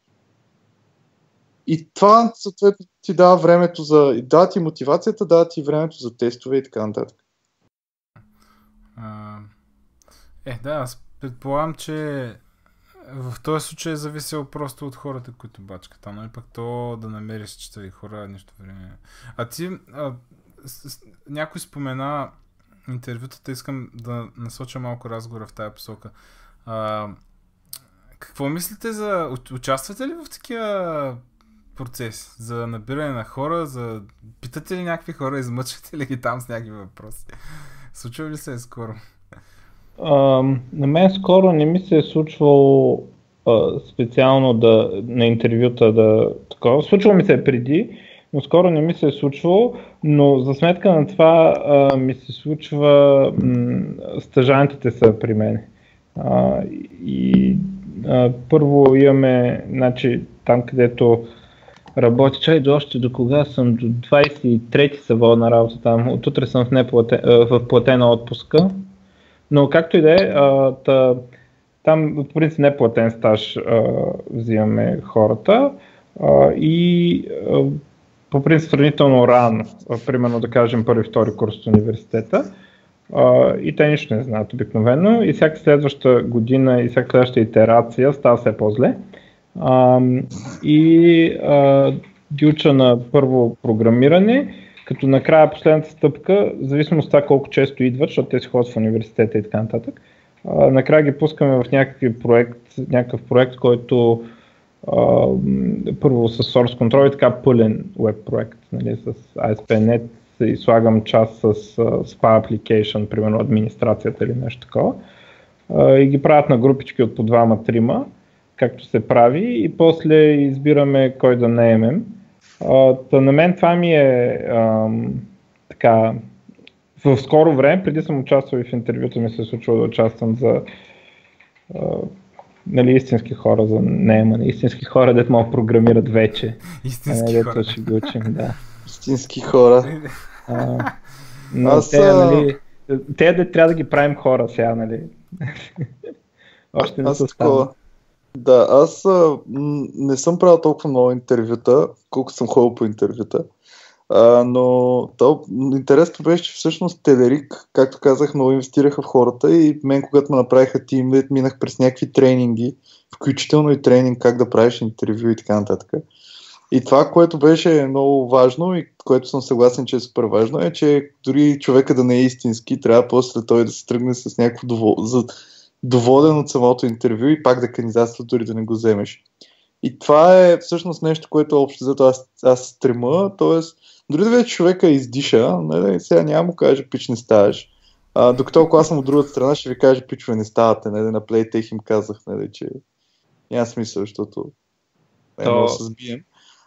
И това съответно ти дава времето дава ти мотивацията, дава ти времето за тестове и така нататък. Да, аз предполагам, че В този случай е зависело просто от хората, които бачкат. Там, нали пък то да намериш читави хора нещо време. А ти, някой спомена интервютата, искам да насоча малко разговора в тая посока. Какво мислите за... Участвате ли в такива процеси? За набиране на хора? Питате ли някакви хора? Измъчвате ли ги там с някакви въпроси? Случва ли се е скоро? На мен скоро не ми се е случвало специално на интервюта такова. Случвало ми се е преди, но скоро не ми се е случвало, но за сметка на това ми се случва стажантите са при мен. Първо имаме, значи, там където работи, до кога съм? До 23-ти са водна работа там. Отутре съм в платена отпуска. Но както и да е, там по принцип не платен стаж взимаме хората и по принцип сравнително рано, примерно да кажем първи-втори курс от университета. И те нищо не знаят обикновено и всяка следваща година и всяка следваща итерация става все по-зле. Ги уча на първо програмиране, като накрая последната стъпка, в зависимост от това колко често идват, защото те си ходят в университета и така нататък, накрая ги пускаме в някакъв проект, който първо с Source Control и така пълен веб проект, нали, с ASP.NET и слагам част с SPA Application, примерно администрацията или нещо такова. И ги правят на групички от по 2-3, както се прави и после избираме кой да наемем. На мен това ми е така, в скоро време, преди съм участвал и в интервюта ми се е случило да участвам за нали, истински хора, за наемане. Истински хора, дето могат програмират вече. Истински хора. Ще ги учим, да. Истински хора. Но нали, те трябва да ги правим хора сега, нали. Още не са станали. Да, аз не съм правил толкова много интервюта, колко съм ходил по интервюта, но интересно беше, че всъщност Телерик, както казах, много инвестираха в хората и мен, когато ме направиха TeamLead, минах през някакви тренинги, включително и тренинг как да правиш интервю и така нататък. И това, което беше много важно и което съм съгласен, че е супер важно, е, че дори човека да не е истински, трябва после той да се тръгне с някакво доволен от самото интервю и пак да кандидатства, дори да не го вземеш. И това е всъщност нещо, което общо зато аз стрема, т.е. дори да вече човека издиша, нали, сега няма му каже пич не ставаш. Докато ако аз съм от другата страна, ще ви кажа пичове не ставате, нали, на Playtech им казах, нали, че няма смисъл, защото много се сбием.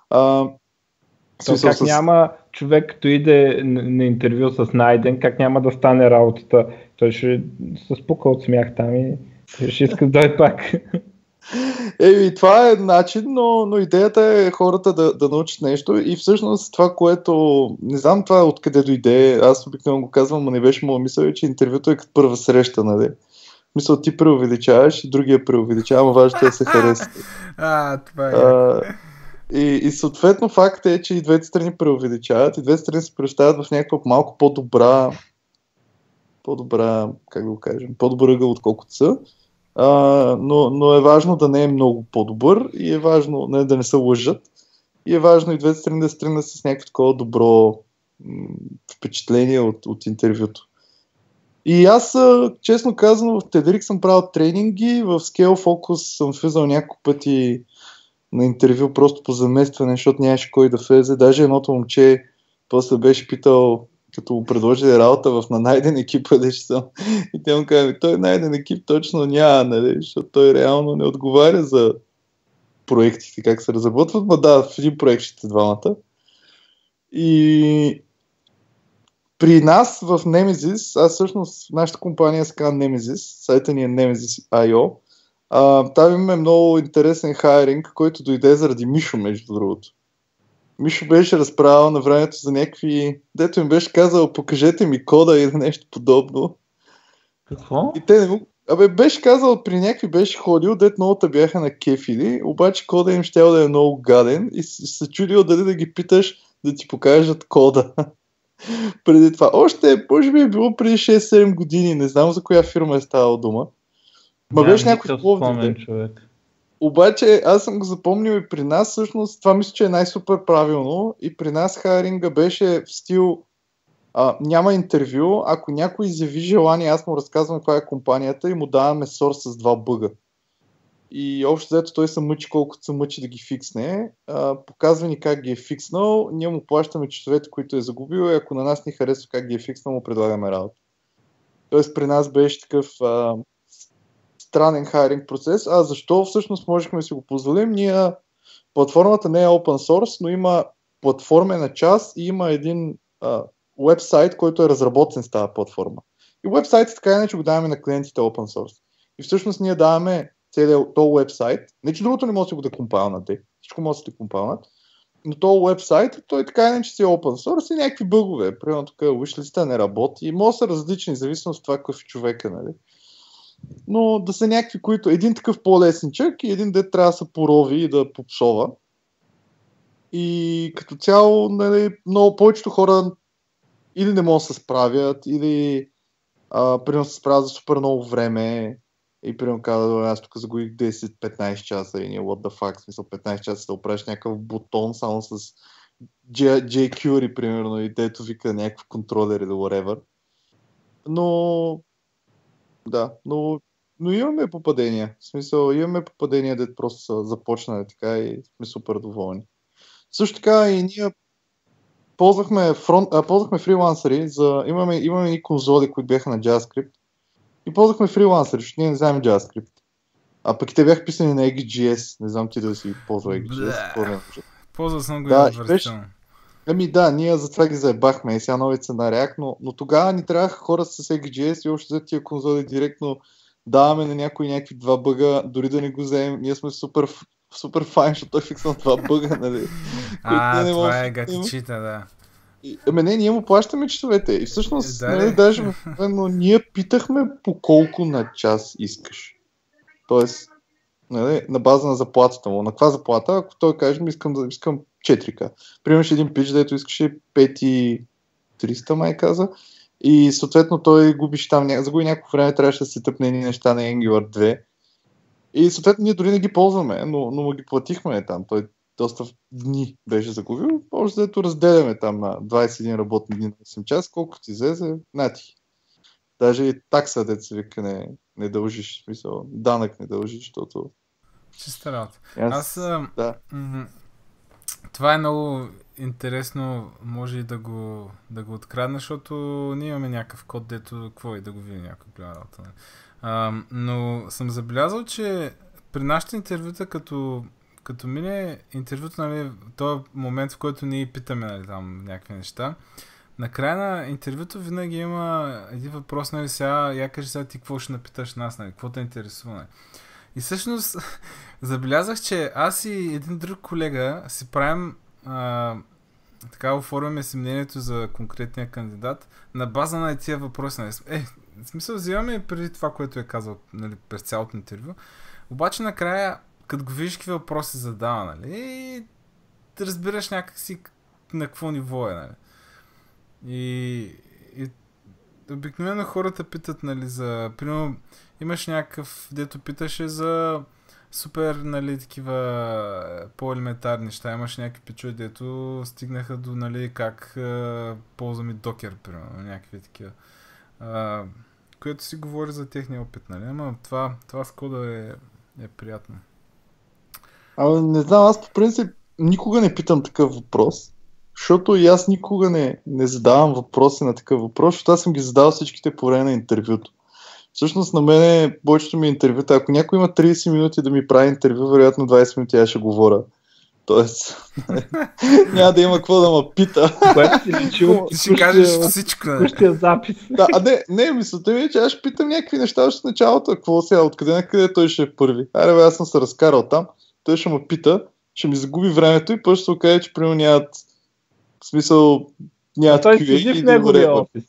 Как няма човек, като иде на интервю с Найден, как няма да стане работата? Той ще се спука от смях там и ще иска да дойде пак. Това е начин, но идеята е хората да научат нещо и всъщност това, което не знам това откъде дойде, аз обикновено го казвам, но не беше моя мисъл, че интервюто е като първа среща, нали? Мисля, ти преувеличаваш и другия преувеличава, но важното е да се хареса. Това е. И съответно факт е, че и двете страни преувеличават, и двете страни се представят в някаква малко по-добра, как да го кажем, по-добър ъгъл, отколкото са. Но е важно да не е много по-добър и е важно да не се лъжат. И е важно и двете страни да стигнат с някакво такова добро впечатление от интервюто. И аз, честно казано, в Tedric съм правил тренинги, в Scale Focus съм влизал няколко пъти на интервю просто по заместване, защото нямаше кой да влезе. Даже едното момче после беше питал, като му предложи работа на найден екип, къде ще съм. И те му казват, той найден екип точно няма, нали, защото той реално не отговаря за проектите, как се разработват, но да, в един проект ще двамата. И при нас в Nemesis, аз всъщност, нашата компания се казва Nemesis, сайта ни е Nemesis.io, там имаме много интересен хайринг, който дойде заради Мишо, между другото. Мишо беше разправил на времето за някакви... Дето им беше казал, покажете ми кода или нещо подобно. Какво? И те не му... беше казал, при някакви беше ходил, дето много бяха на кефили, обаче кода им щял да е много гаден и се чудил дали да ги питаш да ти покажат кода. Преди това. Още, може би е било преди 6-7 години, не знам за коя фирма е ставала дума. Беше някой в Пловдив. Обаче аз съм го запомнил и при нас, всъщност това мисля, че е най-супер правилно и при нас хайринга беше в стил няма интервю, ако някой изяви желание, аз му разказвам каква е компанията и му даваме сорс с 2 бъга. И общо взето той се мъчи колкото се мъчи да ги фиксне, показва ни как ги е фикснал, ние му плащаме часовете, които е загубил и ако на нас ни харесва как ги е фикснал, му предлагаме работа. Тоест при нас беше такъв странен хайринг процес. Защо всъщност можехме да си го позволим? Платформата не е open source, но има платформена част и има един уебсайт, който е разработен с тази платформа. И уебсайтът така иначе го даваме на клиентите open source. И всъщност ние даваме целият този уебсайт. Не, че другото не може да го компайлнате. Всичко може да компайлнат. Но този уебсайт, той така иначе си е open source и някакви бъгове. Примерно тук wishlist не работи. И може да са различни, зависимо от това какъв е човека, нали? Но да са някакви, които един такъв по-лесничък и един дет трябва да се порови и да попсова. И като цяло, нали, много повечето хора или не могат да се справят, или примерно се справят за супер много време и примерно казват, аз тук загубих 10-15 часа и ние what the fuck, в смисъл 15 часа да оправиш някакъв бутон само с jQuery, примерно, и дето вика някакъв контролер или whatever. Но имаме попадения. В смисъл, имаме попадения, дето просто са започнали така и сме супер доволни. Също така и ние ползвахме фрилансъри, имаме и конзоли, които бяха на JavaScript и ползвахме фрилансъри, защото ние не знаем JavaScript. Пък и те бяха писани на XGS, не знам ти да си ползва XGS. Ползвал съм го версионно. Ние за това ги заебахме и сега новица на React, но тогава ни трябваха хора с XGS и още за тия конзоли директно даваме на някакви 2 бъга, дори да не го вземем, ние сме супер файн, защото той фикснал 2 бъга, нали? Това е гатичита, да. Ние му плащаме часовете и всъщност, нали, даже ние питахме по колко на час искаш. Тоест, нали, на база на заплатата му. На каква заплата? Ако той каже, искам 4К. Примерно един пич, дето искаше 5300, май каза. И съответно той загуби някакво време, трябваше да се тъпне неща на Angular 2. И съответно ние дори не ги ползваме, но ги платихме там. Той доста дни беше загубил. Може да разделяме там на 21 работни дни на 8 часа, колкото ти излезе, нати. Даже и такса, дето се вика, не дължиш, в смисъл, данък не дължиш, защото... Чиста работа. Това е много интересно, може и да го открадна, защото ние имаме някакъв код, дето какво и да го види някаква голяма работа. Но съм забелязал, че при нашите интервюта, като мине интервюто, нали, този момент, в който ние питаме, нали, там някакви неща, накрая на интервюто винаги има един въпрос, нали, я кажи сега ти какво ще напиташ нас, нали, какво те интересува, нали. И всъщност забелязах, че аз и един друг колега си правим така оформяме си мнението за конкретния кандидат на база на тия въпроси. Нали. В смисъл, взимаме преди това, което е казал, нали, през цялото интервю. Обаче накрая, като го видиш какви въпроси задава, нали, и да разбираш някакси на какво ниво е, нали. И обикновено хората питат, нали, примерно, имаш някакъв, дето питаше за супер, нали, такива по-елементарни неща. Имаш някакви пичове, дето стигнаха до, нали, как ползваме докер, примерно, някакви такива. Което си говори за техния опит, нали, ама това с кода е приятно. Не знам, аз по принцип никога не питам такъв въпрос, защото и аз никога не задавам въпроси на такъв въпрос, защото аз съм ги задал всичките по време на интервюто. Всъщност на мен повечето ми интервюта, ако някой има 30 минути да ми прави интервю, вероятно 20 минути аз ще говоря. Тоест, няма да има какво да ме пита. Ти ще кажеш всичко. Пущия запис. Мисълта ми е, че аз ще питам някакви неща още в началото. Какво сега, откъде на къде той ще е първи? Айде, аз съм се разкарал там, той ще ме пита, ще ми загуби времето и после ще се окаже, че примерно нямат смисъл, нямат той седи в неговия офис.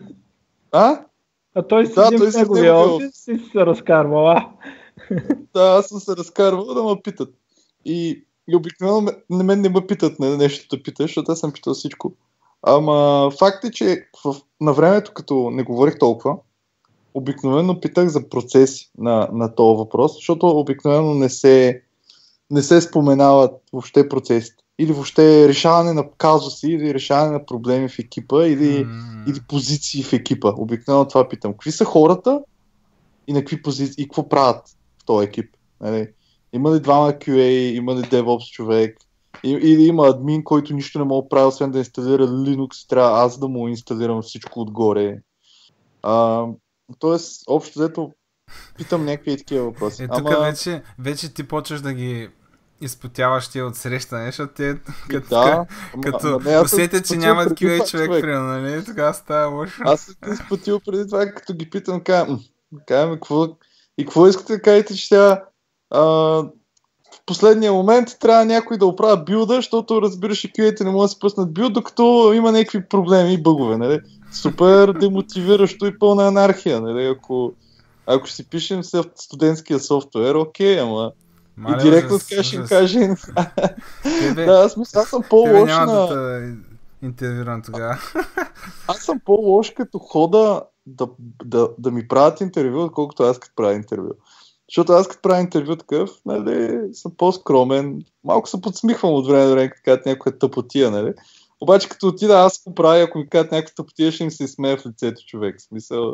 Той седи в неговия офис и се разкарвала. Да, аз съм се разкарвал да ме питат. И обикновено на мен не ме питат на нещо да питаш, защото аз съм питал всичко. Ама факт е, че на времето, като не говорих толкова, обикновено питах за процеси на този въпрос, защото обикновено не се споменават въобще процесите. Или въобще решаване на казуси, или решаване на проблеми в екипа, или позиции в екипа. Обикновено това питам. Какви са хората и на какви позиции, и какво правят в този екип? Нали? Има ли двама QA, има ли DevOps човек, или има админ, който нищо не мога да прави, освен да инсталира Linux, трябва аз да му инсталирам всичко отгоре. Тоест, общо взето, питам някакви такива въпроси. Тук вече ти почваш да ги изпотяваш тия от срещане, защото те като усетят, че нямат QA човек, примерно, нали? Тогава става лошо. Аз съм те изпотил преди това, като ги питам, казвам, какво искате да кажете, че сега в последния момент трябва някой да оправя билда, защото разбираш, че QA-те не могат да се пуснат билд, докато има някакви проблеми и бъгове, нали? Супер демотивиращо и пълна анархия, нали? Ако си пишем студентския софтуер, окей, ама и директно ще кажа. Да, аз съм по-лош на... интервюрам тогава. Аз съм по-лош като хода да ми правят интервю, отколкото аз като правя интервю. Защото аз като правя интервю такъв, нали, съм по-скромен, малко се подсмихвам от време до време, като кажат някоя тъпотия, нали. Обаче като отида аз го правя, ако ми кажат някаква тъпотия, ще им се смея в лицето човек. В смисъл...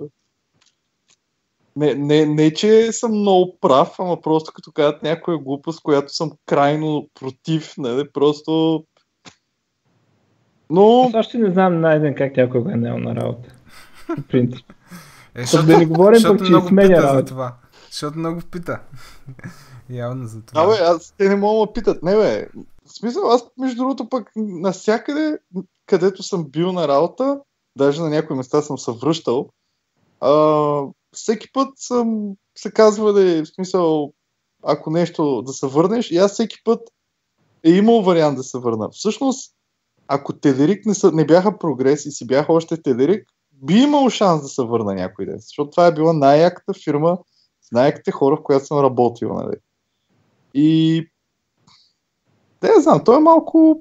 Не, че съм много прав, ама просто като казват някоя глупост, която съм крайно против, нали, просто... Но... Аз още не знам Найден как някой го е наел на работа. В принцип. Да не говорим пък, че сменя работа. Това. Защото много пита. Явно за това. Те не могат да питат. Не бе, в смисъл, аз между другото пък навсякъде, където съм бил на работа, даже на някои места съм се връщал, всеки път се казва в смисъл, ако нещо да се върнеш, и аз всеки път е имал вариант да се върна. Всъщност, ако Телерик не бяха прогрес и си бяха още Телерик, би имал шанс да се върна някой ден, защото това е била най-яката фирма с най-яките хора, в която съм работил. Нали. И не знам, той е малко...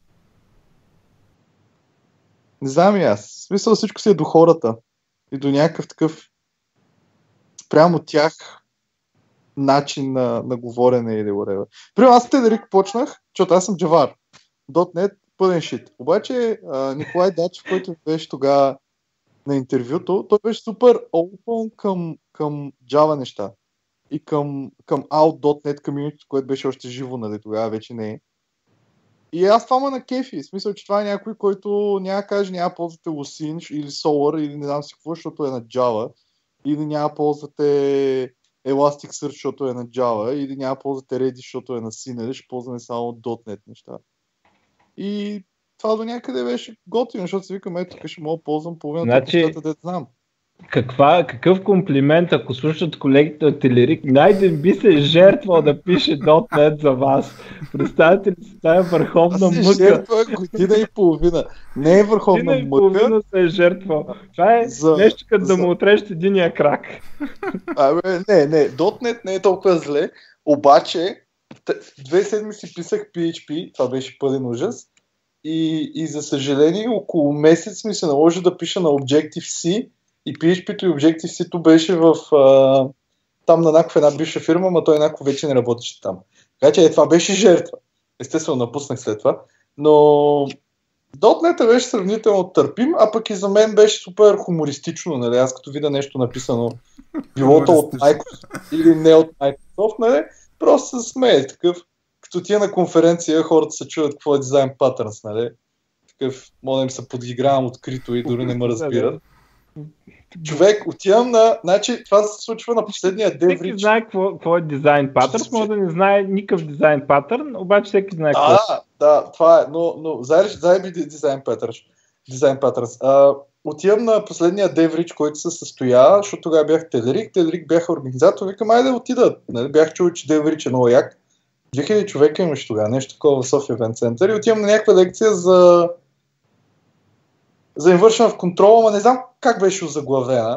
Не знам и аз. В смисъл всичко си е до хората и до някакъв такъв прямо тях начин на говорене или whatever. Примерно аз Телерик почнах, защото аз съм джавар. .NET пълен шит. Обаче Николай Дачев, който беше тогава на интервюто, той беше супер open към Java неща. И към out.NET community, което беше още живо, нали, тогава вече не е. И аз това на кефи. В смисъл, че това е някой, който няма каже, няма ползвате Lucene или Solar или не знам си какво, защото е на Java. Или няма ползвате Elasticsearch, защото е на Java. Или няма ползвате Redis, защото е на C, нали, ще ползваме само .NET неща. И това до някъде беше готино, защото си викам, тук ще мога да ползвам половината от нещата, да знам. Какъв комплимент, ако слушат колегите от Телерик, Найден би се жертвал да пише .NET за вас. Представете ли си тая върховна мъка? Аз се жертва година и половина. Не е върховна мъка. Година и половина се е жертвал. Това е нещо като да му отрежеш единия крак. Не, .NET не е толкова зле, обаче 2 седмици писах PHP, това беше пълен ужас. И за съжаление около месец ми се наложи да пиша на Objective-C и PHP-то и Objective-C-то беше в там на някаква една бивша фирма, но той някакво вече не работеше там. Така че това беше жертва. Естествено напуснах след това, но .NET беше сравнително търпим, а пък и за мен беше супер хумористично, нали? Аз като видя нещо написано билото от Microsoft или не от Microsoft, нали? Просто се смее такъв. Като тия на конференция хората се чуват какво е дизайн патърнс, нали? Такъв, мога да им се подигравам открито и дори не ме разбират. Човек, отивам на... Значи, това се случва на последния DevReach. Всеки знае какво е дизайн патърн, може да не знае никакъв дизайн патърн, обаче всеки знае какво е. Да, това е, но заеби дизайн патърнс. Отивам на последния DevReach, който се състоя, защото тогава бях Телерик. Телерик бяха организатор, викам, айде да отида. Нали? Бях чул, че DevReach е много як. 2000 човека имаш тогава, нещо такова в София Event Center и отивам на някаква лекция за инвършване в контрола, ама не знам как беше озаглавена.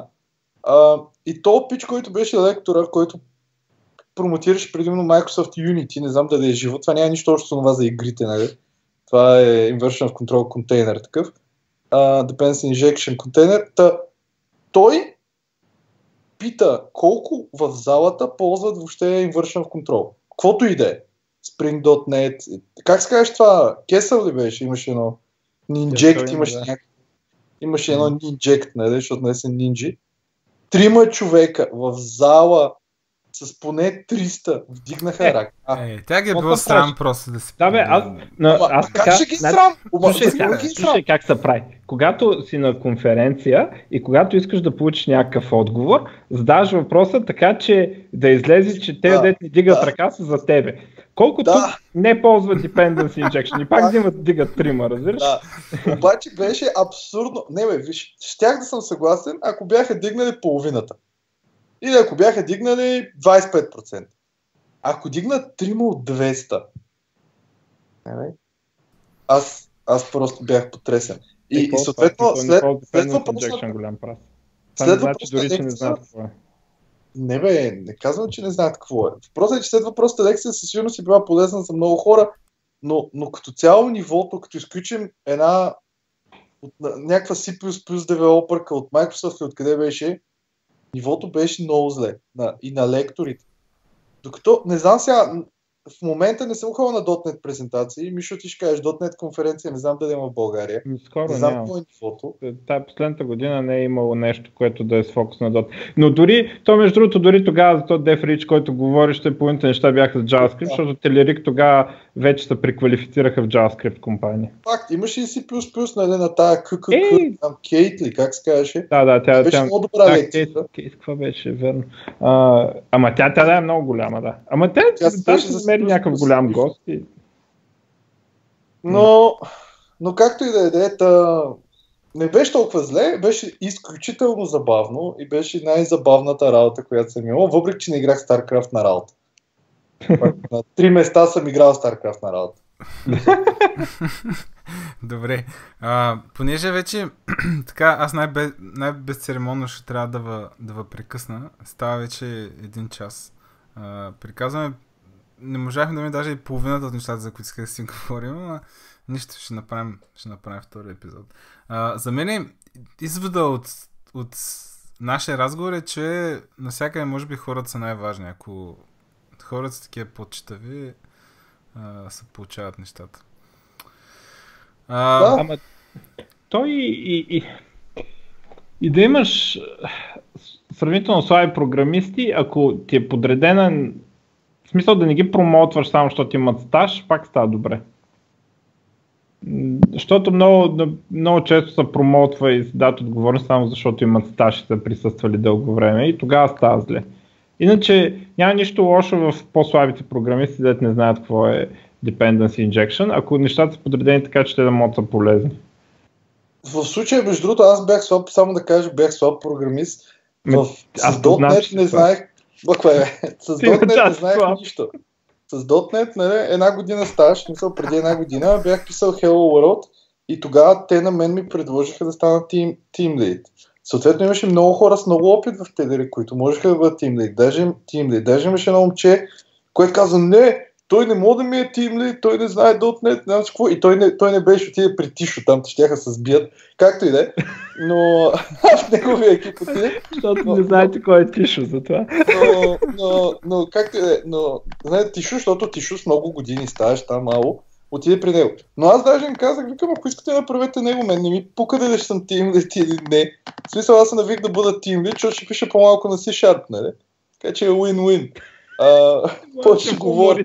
И то пич, който беше лектора, който промотираше предимно Microsoft Unity, не знам дали е живо, това няма нищо общо с това за игрите, нали? Това е Inversion of Control контейнер такъв. Dependency Injection контейнер. Той пита колко в залата ползват въобще Inversion Control. Каквото и да е. Spring.net. Как се казваш това? Кесъл ли беше? Имаше едно Ninject, имаше едно Ninject, нали, защото не са нинджи. 3 човека в зала с поне 300 вдигнаха ръка. Тя ги е било срам просто да си... Да бе, аз така... Как ще ги срам? Слушай как се прави. Когато си на конференция и когато искаш да получиш някакъв отговор, задаваш въпроса така, че да излезе, че те дете не дигат ръка са за тебе. Колкото не ползват Dependency Injection и пак дигат трима, разбираш? Да. Обаче беше абсурдно. Не бе, виж, щях да съм съгласен, ако бяха дигнали половината. Или ако бяха дигнали 25%. Ако дигнат 3 от 200, аз просто бях потресен. И съответно, след въпроса... След въпроса дори, че не знаят какво е. Не бе, не казвам, че не знаят какво е. Въпросът е, че след въпросата лекция със сигурност е била полезна за много хора, но като цяло нивото, като изключим някаква C++ девелопърка от Microsoft и откъде беше, нивото беше много зле. И на лекторите. Докато, не знам сега, в момента не съм ходил на .NET презентации. Мишо, ти ще кажеш .NET конференция, не знам дали има в България. Скоро не знам какво е нивото. Тая последната година не е имало нещо, което да е с фокус на .NET. Но между другото, дори тогава за този DevReach, който говориш, половината неща бяха за JavaScript, защото Телерик тогава вече се преквалифицираха в JavaScript компания. Факт, имаше и C++, нали, на тая Кейт ли, как се казваше? Да, тя беше много добра лекция. Кейт, какво беше, верно. Ама тя е много голяма, да. Ама тя ще намери някакъв голям гост. Но както и да е, не беше толкова зле, беше изключително забавно и беше най-забавната работа, която съм имал, въпреки че не играх StarCraft на работа. На 3 места съм играл StarCraft на работа. Добре. Понеже вече така, аз най-безцеремонно ще трябва да ви прекъсна. Става вече 1 час. Приказваме, не можахме да ми даже и половината от нещата, за които исках да си говорим, но нищо, ще направим втори епизод. За мен извода от нашия разговор е, че навсякъде може би хората са най-важни. Ако хората са такива подчитави, се получават нещата. Ама той и да имаш сравнително слаби програмисти, ако ти е подредена, в смисъл да не ги промотваш само, защото имат стаж, пак става добре. Защото много често се промотва и се дадат отговорност само защото имат стаж и са присъствали дълго време и тогава става зле. Иначе няма нищо лошо в по-слабите програмисти, дето не знаят какво е Dependency Injection, ако нещата са подредени така, че те да могат са полезни. В случая, между другото, аз бях слаб, само да кажа, бях слаб програмист. С .NET не знаех... С .NET не знаех нищо. С .NET, нали, 1 година стаж, мисъл преди 1 година, бях писал Hello World и тогава те на мен ми предложиха да стана Team Lead. Съответно имаше много хора с много опит в TDR, които можеха да бъдат Team Lead. Даже имаше едно момче, което каза, не, той не може да ми е Team Lead, той не знае .NET, не знам какво. И той не беше отиде при Тишо, там щяха се сбият, както и да е. Но в неговия екип отиде. Защото не знаете кой е Тишо за това. Но както и да е. Но знаете Тишо, защото Тишо с много години стаж там мало, отиде при него. Но аз даже им казах, викам, ако искате да направете него, мен не ми пука дали ще съм Team Lead или не. В смисъл аз съм навик да бъда Team Lead, защото ще пише по-малко на C-Sharp, нали? Така че е win-win. Какво ще говоря?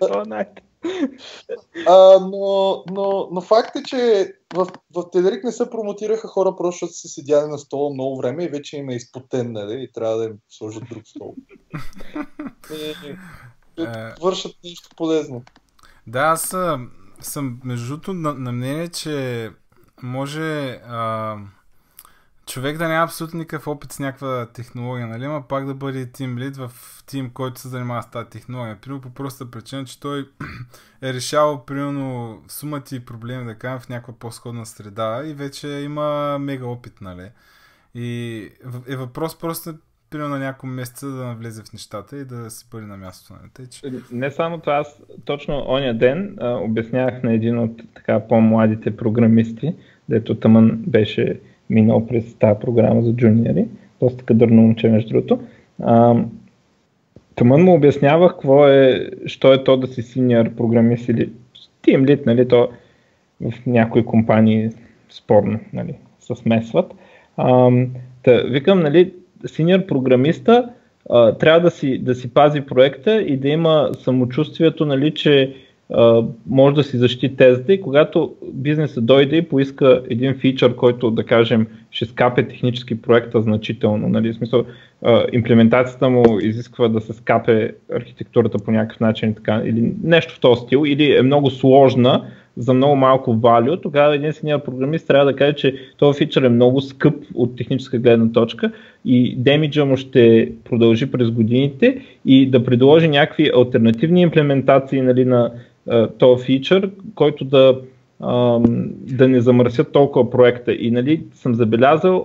Но факт е, че в Телерик не се промотираха хора, просто защото са седяли на стола много време и вече им е изпотен, нали? И трябва да им сложат друг стол. И вършат нещо полезно. Да, аз съм между другото на мнение, че може човек да няма абсолютно никакъв опит с някаква технология, нали, ама пак да бъде Team Lead в тим, който се занимава с тази технология. Примерно по простата причина, че той е решавал примерно сумати проблеми, да кажем, в някаква по-сходна среда и вече има мега опит, нали. И е въпрос просто примерно на няколко месеца да навлезе в нещата и да си бъде на мястото. Нали. Не само това, аз точно оня ден обяснявах на един от така по-младите програмисти, дето тъмън беше минал през тази програма за джуниори, доста кадърно момче между другото. Тъмън му обяснявах що е то да си senior програмист или team lead, нали, то в някои компании спорно, нали, се смесват. Викам, нали, senior програмиста трябва да си пази проекта и да има самочувствието, нали, че може да си защити тезата и когато бизнесът дойде и поиска един фичър, който да кажем ще скапе технически проекта значително, нали, в смисъл имплементацията му изисква да се скапе архитектурата по някакъв начин така, или нещо в този стил, или е много сложна за много малко value, тогава един senior програмист трябва да каже, че този фичър е много скъп от техническа гледна точка и демиджа му ще продължи през годините и да предложи някакви алтернативни имплементации, нали, на този фичър, който да не замърсят толкова проекта. И, нали, съм забелязал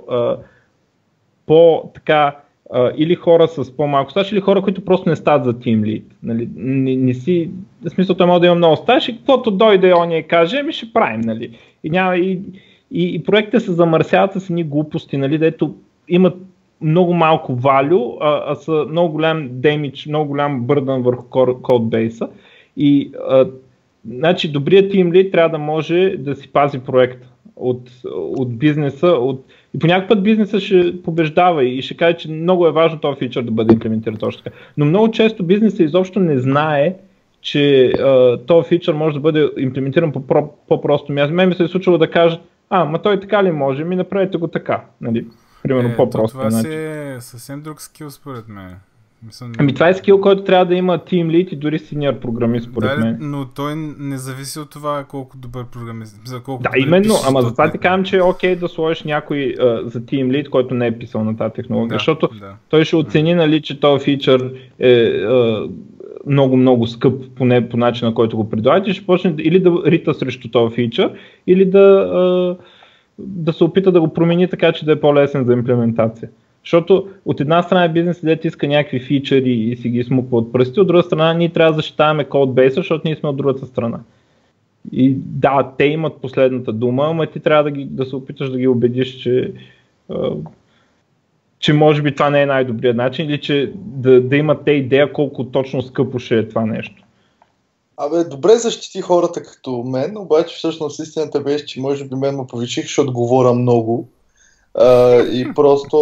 или хора с по-малко стаж, или хора, които просто не стават за Team Lead. Нали, не си, в смисъл, той може да има много стаж и каквото дойде он и каже, ще правим. Нали. И проектите се замърсяват с едни глупости, нали, дето имат много малко value, а са много голям damage, много голям бърдън върху кодбейса. И значи добрият Team Lead трябва да може да си пази проекта от бизнеса, и по някакъв път бизнеса ще побеждава и ще каже, че много е важно този фичър да бъде имплементиран точно така. Но много често бизнесът изобщо не знае, че този фичър може да бъде имплементиран по по-просто място. Мен ми се е случило да кажат, ма той така ли може, направете го така. Нали? Примерно по-просто. Това си е съвсем друг скил според мен. Това е скил, който трябва да има Team Lead и дори senior програмист, според мен. Но той не зависи от това колко добър програмист. Именно, ама за това ти казвам, че е окей да сложиш някой за Team Lead, който не е писал на тази технология, защото той ще оцени, нали, че този фичър е много скъп, поне по начина, който го предлагате, и ще почне или да рита срещу този фичър, или да се опита да го промени така, че да е по-лесен за имплементация. Защото от една страна е бизнес, където иска някакви фичъри и си ги смуква от пръсти, от друга страна ние трябва да защитаваме кодбейса, защото ние сме от другата страна. И да, те имат последната дума, ама ти трябва да се опиташ да ги убедиш, че може би това не е най-добрият начин или че да имат те идея колко точно скъпо ще е това нещо. Добре защити хората като мен, обаче всъщност истината беше, че може би мен му повичих, защото говоря много. И просто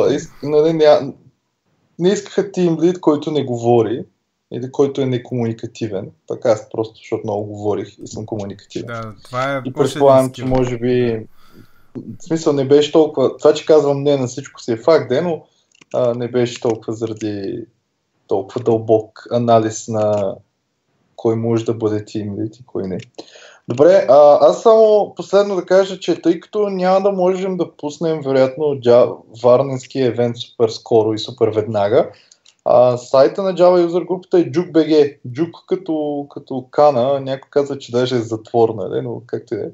не искаха Team Lead, който не говори или който е некомуникативен. Така аз просто, защото много говорих и съм комуникативен. Да, това е и предполагам, че може би в смисъл не беше толкова, това, че казвам не на всичко си е факт, но не беше толкова заради толкова дълбок анализ на кой може да бъде Team Lead и кой не. Добре, аз само последно да кажа, че тъй като няма да можем да пуснем вероятно варненския евент супер скоро и супер веднага, сайта на Java User групата е Juke.bg. Juke като кана, някой казва, че даже е затворна, но както е.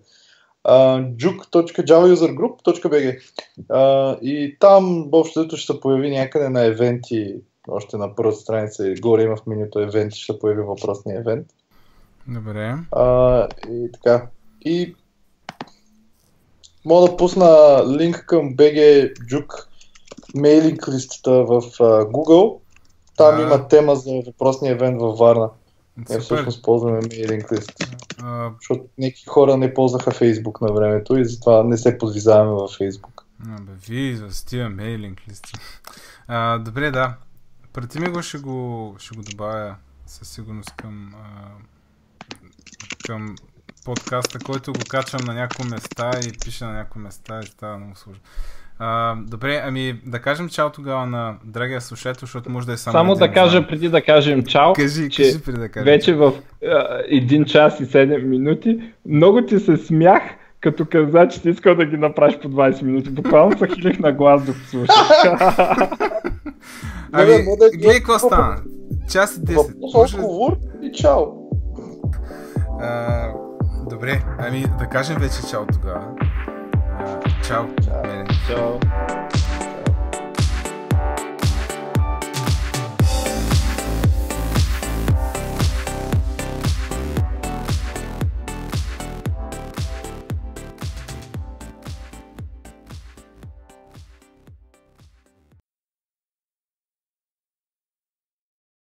Juke.javausergroup.bg и там въобще ще се появи някъде на евенти, още на първата страница и горе има в менюто евенти, ще се появи въпросния евент. Добре. И така. И мога да пусна линк към BG Juke мейлинг листата в Google. Там има тема за въпросния евент във Варна. Всъщност ползваме мейлинг лист. Защото някакви хора не ползваха Facebook на времето и затова не се подвизаваме във Facebook. Вие за тия мейлинг листи. Добре, да. Преди ми го ще го добавя със сигурност към подкаста, който го качвам на някои места и пиша на някои места и става много сложно. Добре, да кажем чао тогава на драгия слушател, защото може да е само да кажа преди да кажем чао, кажи преди да кажем. Вече в 1 час и 7 минути много ти се смях, като каза, че ти искал да ги направиш по 20 минути. Буквално се хилих на глас докато слушах. Гледай какво стана. Час и 10. Отговор и чао. Добре, да кажем вече чао тогава. Чао. Чао.